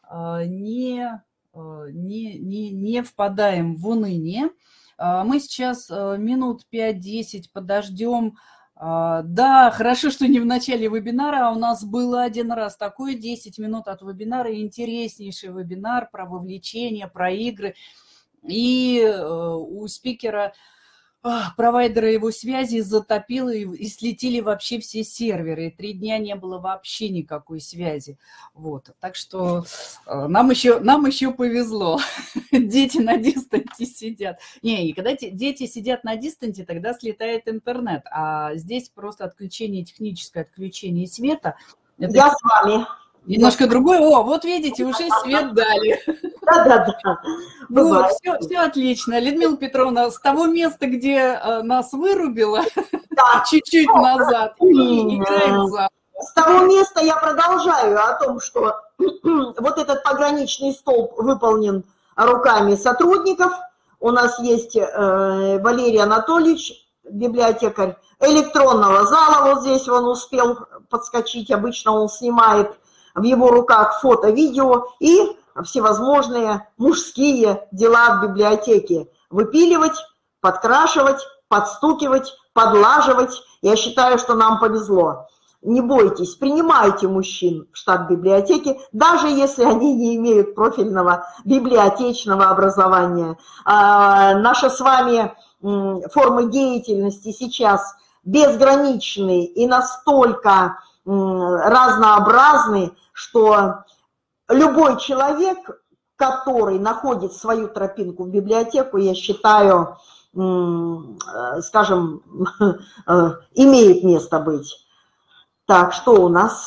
не впадаем в уныние. Мы сейчас минут 5-10 подождем. Да, хорошо, что не в начале вебинара, а у нас был один раз такой 10 минут от вебинара, интереснейший вебинар про вовлечение, про игры. И у спикера, провайдера его связи затопило и слетели вообще все серверы. И 3 дня не было вообще никакой связи. Вот. Так что нам еще повезло. Дети на дистанте сидят. Не, когда дети сидят на дистанте, тогда слетает интернет. А здесь просто техническое отключение света. Я с вами. Немножко другой. О, вот видите, уже свет дали. Да. Вот, все отлично. Людмила Петровна, с того места, где нас вырубило чуть-чуть назад, и играем заново. С того места я продолжаю о том, что вот этот пограничный столб выполнен руками сотрудников. У нас есть Валерий Анатольевич, библиотекарь электронного зала. Вот здесь он успел подскочить. Обычно он снимает в его руках фото, видео и всевозможные мужские дела в библиотеке. Выпиливать, подкрашивать, подстукивать, подлаживать. Я считаю, что нам повезло. Не бойтесь, принимайте мужчин в штат библиотеки, даже если они не имеют профильного библиотечного образования. Наши с вами формы деятельности сейчас безграничны и настолько разнообразны, что любой человек, который находит свою тропинку в библиотеку, я считаю, скажем, имеет место быть. Так, что у нас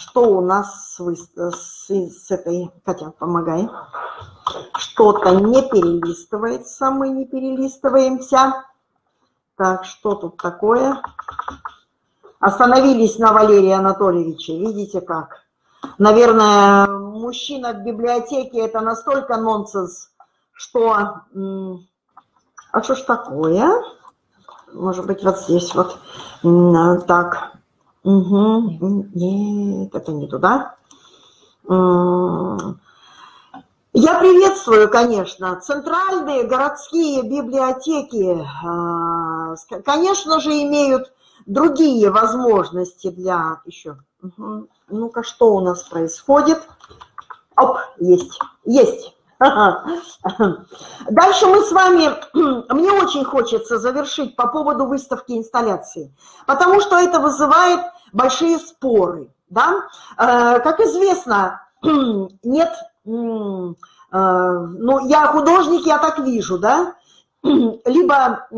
с этой, Катя, помогай. Что-то не перелистывается, мы не перелистываемся. Так, что тут такое? Остановились на Валерии Анатольевиче, видите как? Наверное, мужчина в библиотеке – это настолько нонсенс, что… А что ж такое? Может быть, вот здесь вот. Так. Угу. Нет, это не туда. Я приветствую, конечно, центральные городские библиотеки, конечно же, имеют другие возможности для еще. Угу. Ну-ка, что у нас происходит? Оп, есть. Дальше мы с вами, мне очень хочется завершить по поводу выставки инсталляции, потому что это вызывает большие споры. Да? Как известно, нет, ну, я художник, я так вижу, да, либо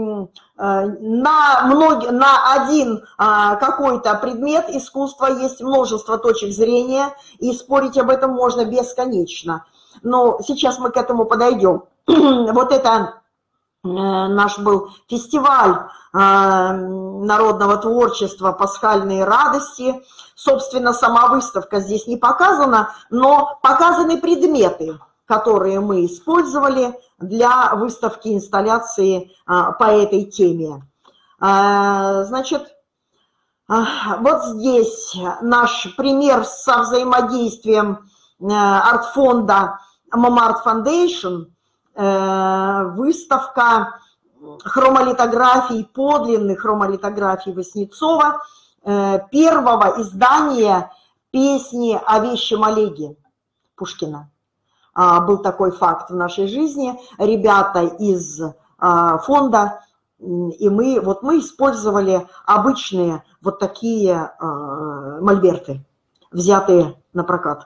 на один какой-то предмет искусства есть множество точек зрения, и спорить об этом можно бесконечно. Но сейчас мы к этому подойдем. Вот это наш был фестиваль народного творчества «Пасхальные радости». Собственно, сама выставка здесь не показана, но показаны предметы, которые мы использовали для выставки инсталляции по этой теме. Значит, вот здесь наш пример со взаимодействием арт-фонда Momart Foundation, выставка хромолитографий, подлинных хромолитографий Васнецова, первого издания песни о вещем Олеге Пушкина. Был такой факт в нашей жизни. Ребята из фонда, и мы использовали обычные вот такие мольберты, взятые на прокат.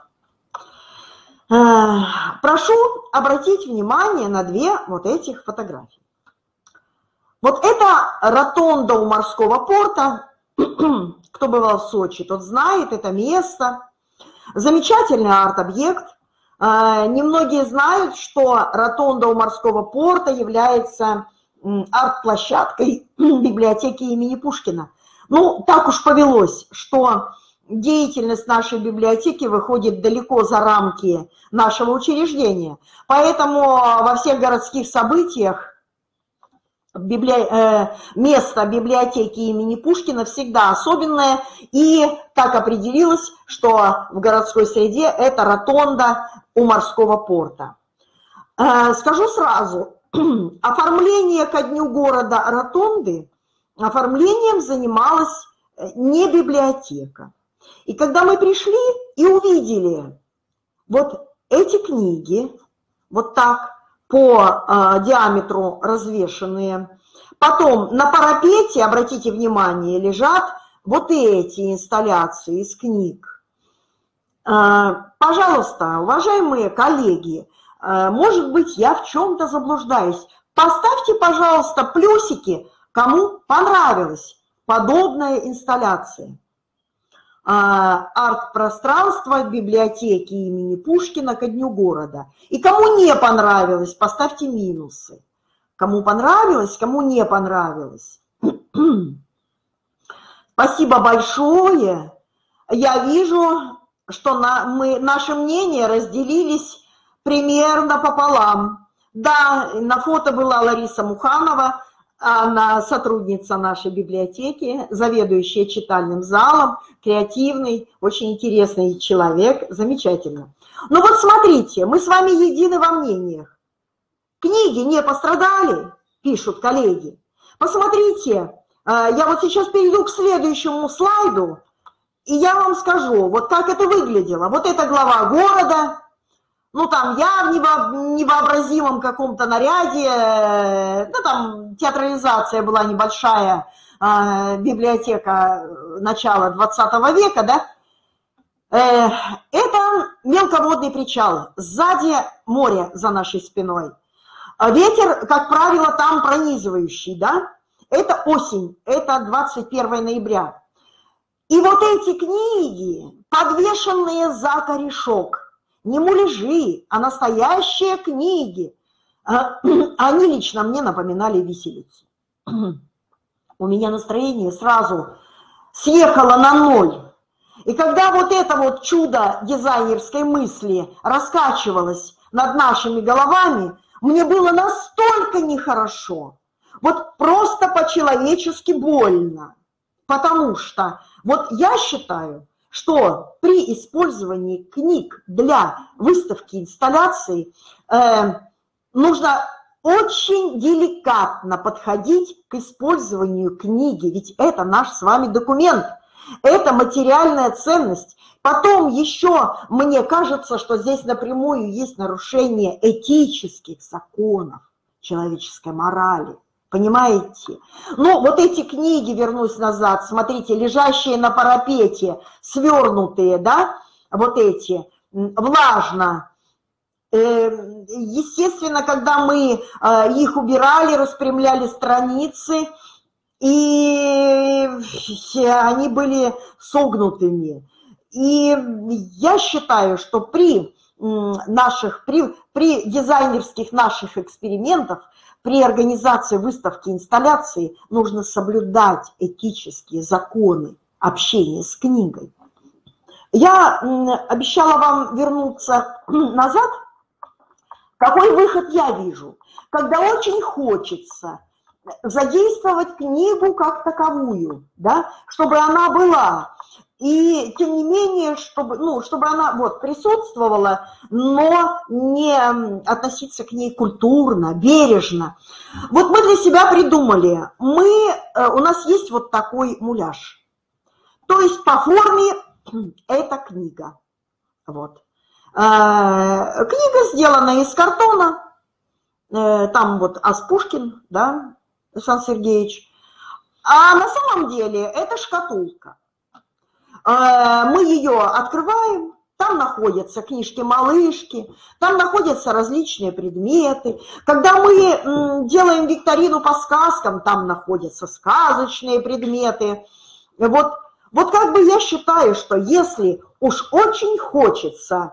Прошу обратить внимание на две вот этих фотографии. Вот это ротонда у морского порта. Кто бывал в Сочи, тот знает это место. Замечательный арт-объект. Немногие знают, что ротонда у морского порта является арт-площадкой библиотеки имени Пушкина. Ну, так уж повелось, что деятельность нашей библиотеки выходит далеко за рамки нашего учреждения. Поэтому во всех городских событиях место библиотеки имени Пушкина всегда особенное, и так определилось, что в городской среде это ротонда у морского порта. Скажу сразу, оформление ко дню города ротонды, оформлением занималась не библиотека. И когда мы пришли и увидели вот эти книги, вот так, по диаметру развешенные. Потом на парапете, обратите внимание, лежат вот эти инсталляции из книг. Пожалуйста, уважаемые коллеги, может быть, я в чем-то заблуждаюсь. Поставьте, пожалуйста, плюсики, кому понравилась подобная инсталляция. Арт-пространство библиотеки имени Пушкина ко дню города. И кому не понравилось, поставьте минусы. Кому понравилось, кому не понравилось. Спасибо большое. Я вижу, что наши мнения разделились примерно пополам. Да, на фото была Лариса Муханова, она сотрудница нашей библиотеки, заведующая читальным залом, креативный, очень интересный человек, замечательно. Ну вот смотрите, мы с вами едины во мнениях. Книги не пострадали, пишут коллеги. Посмотрите, я вот сейчас перейду к следующему слайду, и я вам скажу, вот как это выглядело. Вот это глава города. Ну, там я в невообразимом каком-то наряде, ну, там театрализация была небольшая, библиотека начала 20 века, да. Это мелководный причал, сзади море за нашей спиной. Ветер, как правило, там пронизывающий, да. Это осень, это 21 ноября. И вот эти книги, подвешенные за корешок, не муляжи, а настоящие книги. Они лично мне напоминали виселицу. У меня настроение сразу съехало на ноль. И когда вот это вот чудо дизайнерской мысли раскачивалось над нашими головами, мне было настолько нехорошо, вот просто по-человечески больно. Потому что вот я считаю, что при использовании книг для выставки инсталляций нужно очень деликатно подходить к использованию книги, ведь это наш с вами документ, это материальная ценность. Потом еще мне кажется, что здесь напрямую есть нарушение этических законов человеческой морали. Понимаете? Ну, вот эти книги, вернусь назад, смотрите, лежащие на парапете, свернутые, да, вот эти, влажно. естественно, когда мы их убирали, распрямляли страницы, и они были согнутыми. И я считаю, что при дизайнерских наших экспериментах, при организации выставки, инсталляции нужно соблюдать этические законы общения с книгой. Я обещала вам вернуться назад. Какой выход я вижу? Когда очень хочется задействовать книгу как таковую, да, чтобы она была, и тем не менее, чтобы она присутствовала, но не относиться к ней культурно, бережно. Вот мы для себя придумали, у нас есть вот такой муляж. То есть по форме это книга. Вот. Книга сделана из картона, там вот Аспушкин, да, Александр Сергеевич, а на самом деле это шкатулка. Мы ее открываем, там находятся книжки-малышки, там находятся различные предметы. Когда мы делаем викторину по сказкам, там находятся сказочные предметы. Вот как бы я считаю, что если уж очень хочется,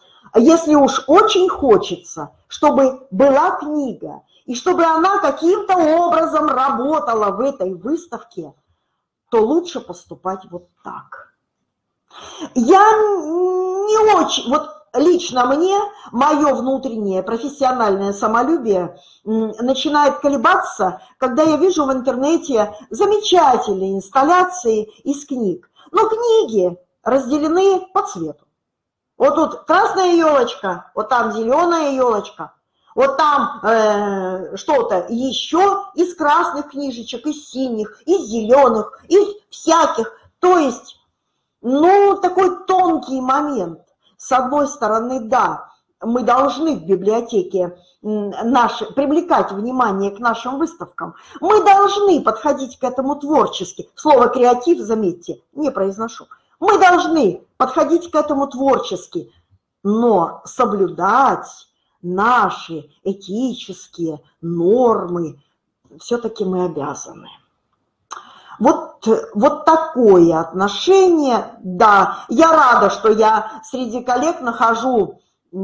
чтобы была книга, и чтобы она каким-то образом работала в этой выставке, то лучше поступать вот так. Я не очень, вот лично мне, мое внутреннее профессиональное самолюбие начинает колебаться, когда я вижу в интернете замечательные инсталляции из книг. Но книги разделены по цвету. Вот тут красная елочка, вот там зеленая елочка, вот там что-то еще из красных книжечек, из синих, из зеленых, из всяких. То есть, такой тонкий момент. С одной стороны, да, мы должны в библиотеке привлекать внимание к нашим выставкам. Мы должны подходить к этому творчески. Слово «креатив», заметьте, не произношу. Мы должны подходить к этому творчески, но соблюдать наши этические нормы все-таки мы обязаны. Вот такое отношение, да. Я рада, что я среди коллег нахожу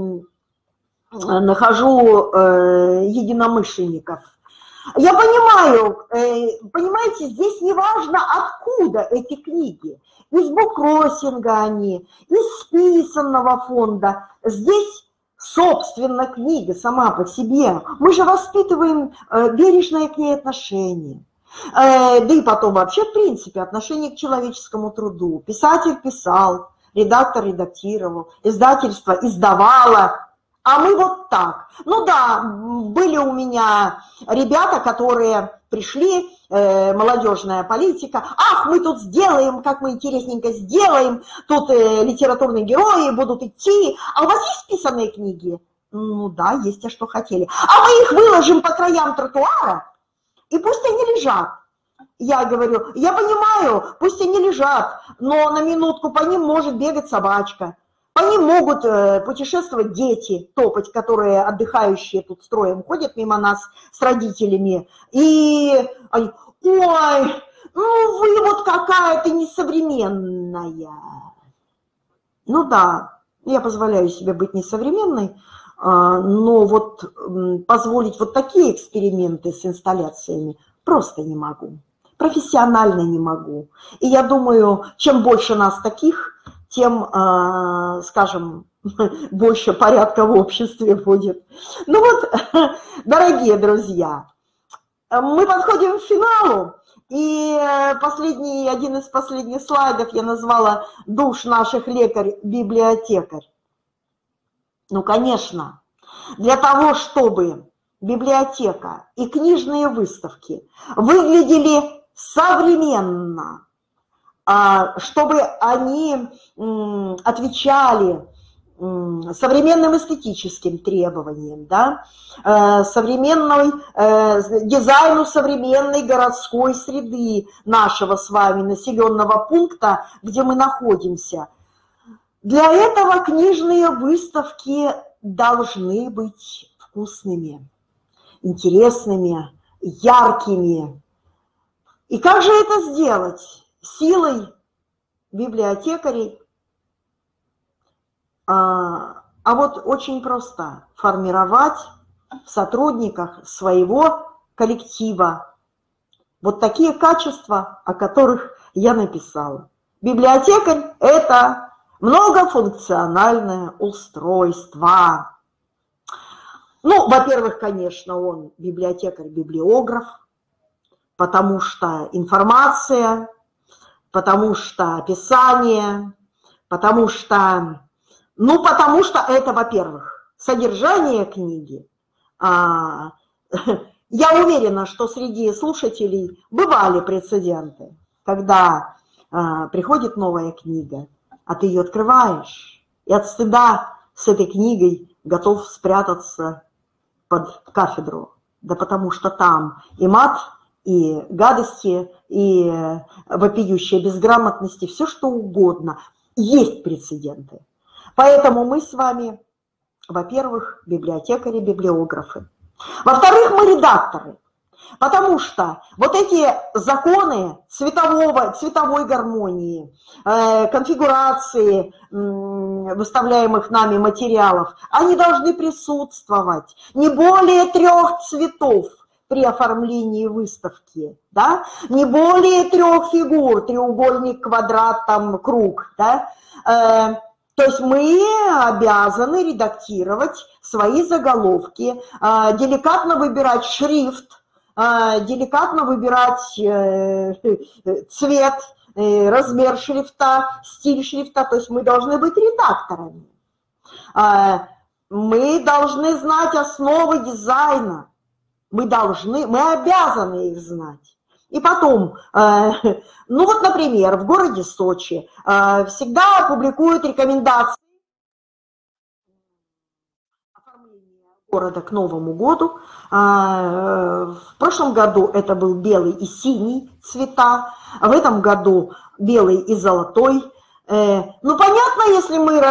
единомышленников. Я понимаю, понимаете, здесь не важно, откуда эти книги. Из буккроссинга они, из списанного фонда. Здесь, собственно, книга сама по себе. Мы же воспитываем бережное к ней отношение. Да и потом вообще, в принципе, отношение к человеческому труду. Писатель писал, редактор редактировал, издательство издавало. А мы вот так. Ну да, были у меня ребята, которые пришли, молодежная политика. Ах, мы тут сделаем, как мы интересненько сделаем. Тут литературные герои будут идти. А у вас есть списанные книги? Ну да, есть, а что хотели. А мы их выложим по краям тротуара, и пусть они лежат. Я говорю, я понимаю, пусть они лежат, но на минутку по ним может бегать собачка. По ним могут путешествовать дети, топать, которые отдыхающие тут строем ходят мимо нас с родителями. И они, ой, вы вот какая-то несовременная. Ну да, я позволяю себе быть несовременной, но вот позволить вот такие эксперименты с инсталляциями просто не могу. Профессионально не могу. И я думаю, чем больше нас таких, тем, скажем, больше порядка в обществе будет. Ну вот, дорогие друзья, мы подходим к финалу, и один из последних слайдов я назвала «Душ наших лекарь-библиотекарь». Ну, конечно, для того, чтобы библиотека и книжные выставки выглядели современно, чтобы они отвечали современным эстетическим требованиям, да, дизайну современной городской среды нашего с вами населенного пункта, где мы находимся. Для этого книжные выставки должны быть вкусными, интересными, яркими. И как же это сделать? Силой библиотекарей. А вот очень просто формировать в сотрудниках своего коллектива вот такие качества, о которых я написала. Библиотекарь – это многофункциональное устройство. Ну, во-первых, конечно, он библиотекарь-библиограф, потому что информация, потому что описание, потому что это, во-первых, содержание книги. Я уверена, что среди слушателей бывали прецеденты, когда приходит новая книга, а ты ее открываешь, и от стыда с этой книгой готов спрятаться под кафедру. Да потому что там и мат, и гадости, и вопиющая безграмотность, и все что угодно. Есть прецеденты. Поэтому мы с вами, во-первых, библиотекари, библиографы. Во-вторых, мы редакторы. Потому что вот эти законы цветовой гармонии, конфигурации выставляемых нами материалов, они должны присутствовать. Не более 3 цветов при оформлении выставки, да? Не более 3 фигур, треугольник, квадрат, там, круг. Да? То есть мы обязаны редактировать свои заголовки, деликатно выбирать шрифт, деликатно выбирать цвет, размер шрифта, стиль шрифта. То есть мы должны быть редакторами. Мы должны знать основы дизайна. Мы обязаны их знать. И потом, ну вот, например, в городе Сочи всегда публикуют рекомендации оформления города к Новому году. В прошлом году это был белый и синий цвета, в этом году белый и золотой. Ну, понятно, если мы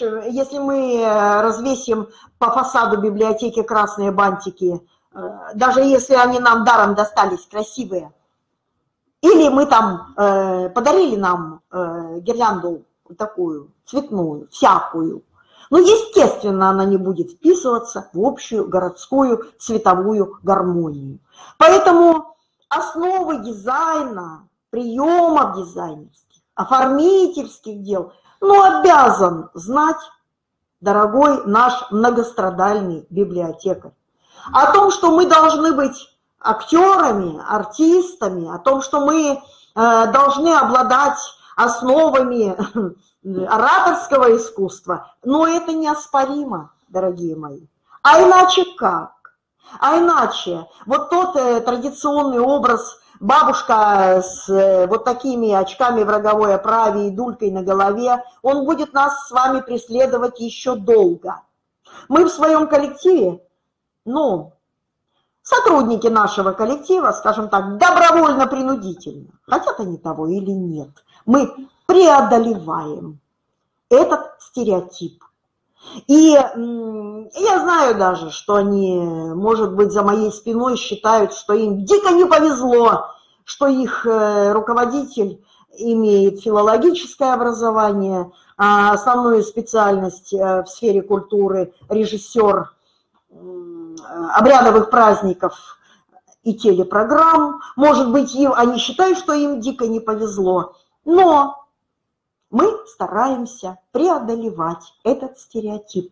развесим по фасаду библиотеки красные бантики, даже если они нам даром достались красивые, или мы там подарили нам гирлянду такую цветную, всякую, ну, естественно, она не будет вписываться в общую городскую цветовую гармонию. Поэтому основы дизайна, приемов дизайнерских, оформительских дел, ну, обязан знать дорогой наш многострадальный библиотекарь. О том, что мы должны быть актерами, артистами, о том, что мы должны обладать основами ораторского искусства, но это неоспоримо, дорогие мои. А иначе как? А иначе вот тот традиционный образ бабушка с вот такими очками в роговой оправе и дулькой на голове, он будет нас с вами преследовать еще долго. Мы в своем коллективе, ну, сотрудники нашего коллектива, скажем так, добровольно-принудительно, хотят они того или нет, мы преодолеваем этот стереотип. И я знаю даже, что они, может быть, за моей спиной считают, что им дико не повезло, что их руководитель имеет филологическое образование, основную специальность в сфере культуры, режиссер обрядовых праздников и телепрограмм. Может быть, они считают, что им дико не повезло, но мы стараемся преодолевать этот стереотип,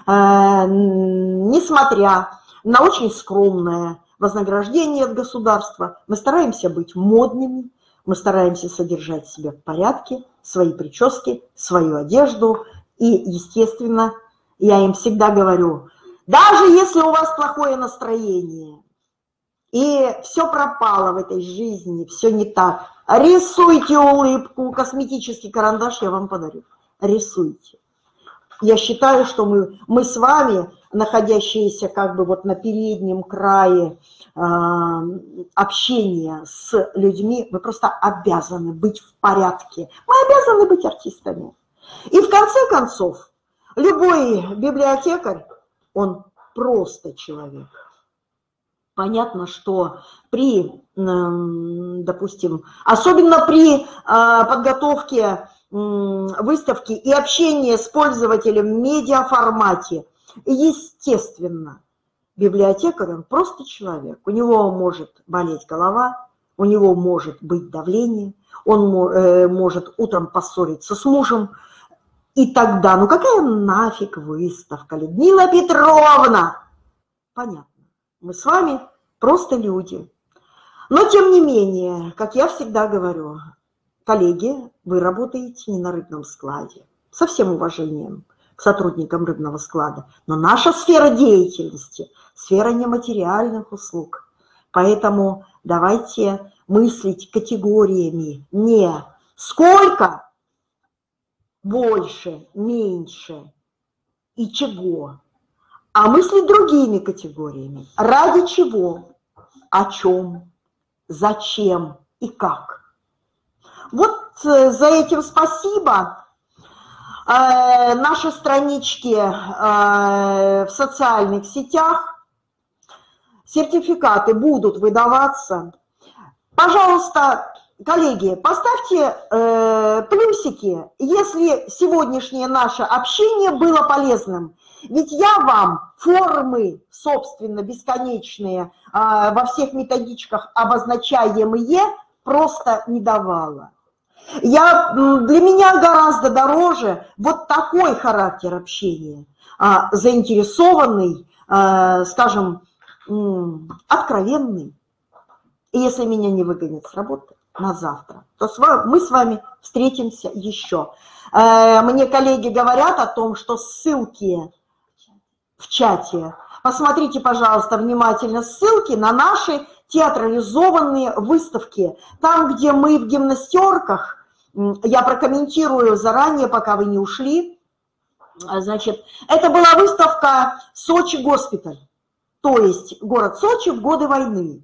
несмотря на очень скромное вознаграждение от государства. Мы стараемся быть модными, мы стараемся содержать себя в порядке, свои прически, свою одежду. И, естественно, я им всегда говорю, даже если у вас плохое настроение, и все пропало в этой жизни, все не так, рисуйте улыбку, косметический карандаш я вам подарю, рисуйте. Я считаю, что мы с вами, находящиеся как бы вот на переднем крае общения с людьми, мы просто обязаны быть в порядке, мы обязаны быть артистами. И в конце концов, Любой библиотекарь, он просто человек. Понятно, что при, допустим, особенно при подготовке выставки и общении с пользователем в медиаформате, естественно, библиотекарь, он просто человек. У него может болеть голова, у него может быть давление, он может утром поссориться с мужем. И тогда, ну какая нафиг выставка, Людмила Петровна? Понятно, мы с вами просто люди. Но тем не менее, как я всегда говорю, коллеги, вы работаете не на рыбном складе. Со всем уважением к сотрудникам рыбного склада. Но наша сфера деятельности – сфера нематериальных услуг. Поэтому давайте мыслить категориями не сколько, больше, меньше и чего, а мыслить другими категориями. Ради чего, о чем, зачем и как. Вот за этим спасибо. Наши странички в социальных сетях, сертификаты будут выдаваться. Пожалуйста, коллеги, поставьте плюсики, если сегодняшнее наше общение было полезным. Ведь я вам формы, собственно, бесконечные, во всех методичках обозначаемые, просто не давала. Для меня гораздо дороже вот такой характер общения, заинтересованный, скажем, откровенный. И если меня не выгонят с работы на завтра, то мы с вами встретимся еще. Мне коллеги говорят о том, что ссылки в чате. Посмотрите, пожалуйста, внимательно ссылки на наши театрализованные выставки. Там, где мы в гимнастерках, я прокомментирую заранее, пока вы не ушли. Значит, это была выставка «Сочи госпиталь», то есть город Сочи в годы войны.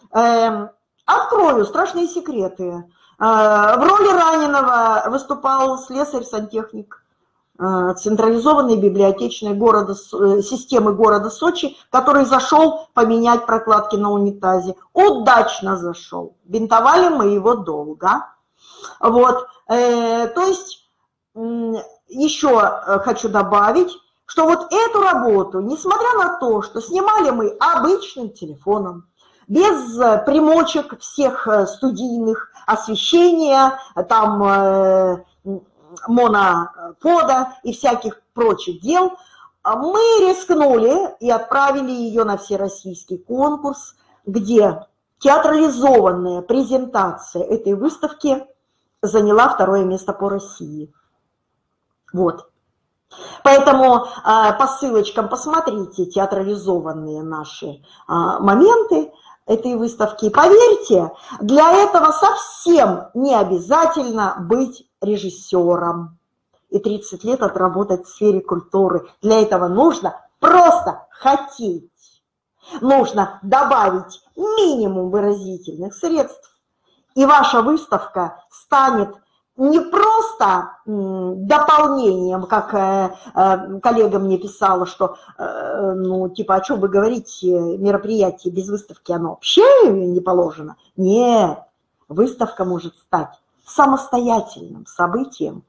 Открою страшные секреты. В роли раненого выступал слесарь-сантехник централизованной библиотечной системы города Сочи, который зашел поменять прокладки на унитазе. Удачно зашел. Бинтовали мы его долго. Вот. То есть еще хочу добавить, что вот эту работу, несмотря на то, что снимали мы обычным телефоном, без примочек всех студийных, освещения, там монопода и всяких прочих дел, мы рискнули и отправили ее на всероссийский конкурс, где театрализованная презентация этой выставки заняла 2-е место по России. Вот. Поэтому по ссылочкам посмотрите театрализованные наши моменты этой выставки. Поверьте, для этого совсем не обязательно быть режиссером и 30 лет отработать в сфере культуры. Для этого нужно просто хотеть. Нужно добавить минимум выразительных средств, и ваша выставка станет не просто дополнением, как коллега мне писала, что, ну, типа, о чем вы говорите, мероприятие без выставки, оно вообще не положено. Нет, выставка может стать самостоятельным событием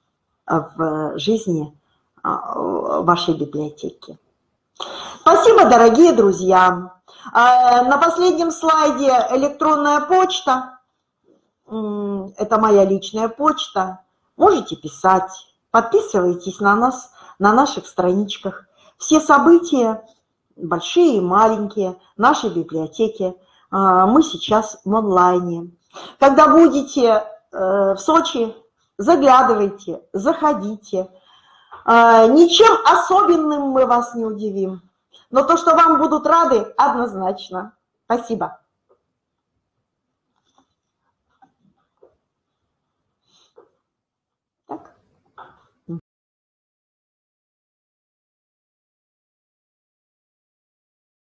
в жизни вашей библиотеки. Спасибо, дорогие друзья. На последнем слайде электронная почта. Это моя личная почта. Можете писать, подписывайтесь на нас на наших страничках. Все события, большие и маленькие, нашей библиотеки, мы сейчас в онлайне. Когда будете в Сочи, заглядывайте, заходите. Ничем особенным мы вас не удивим. Но то, что вам будут рады, однозначно. Спасибо.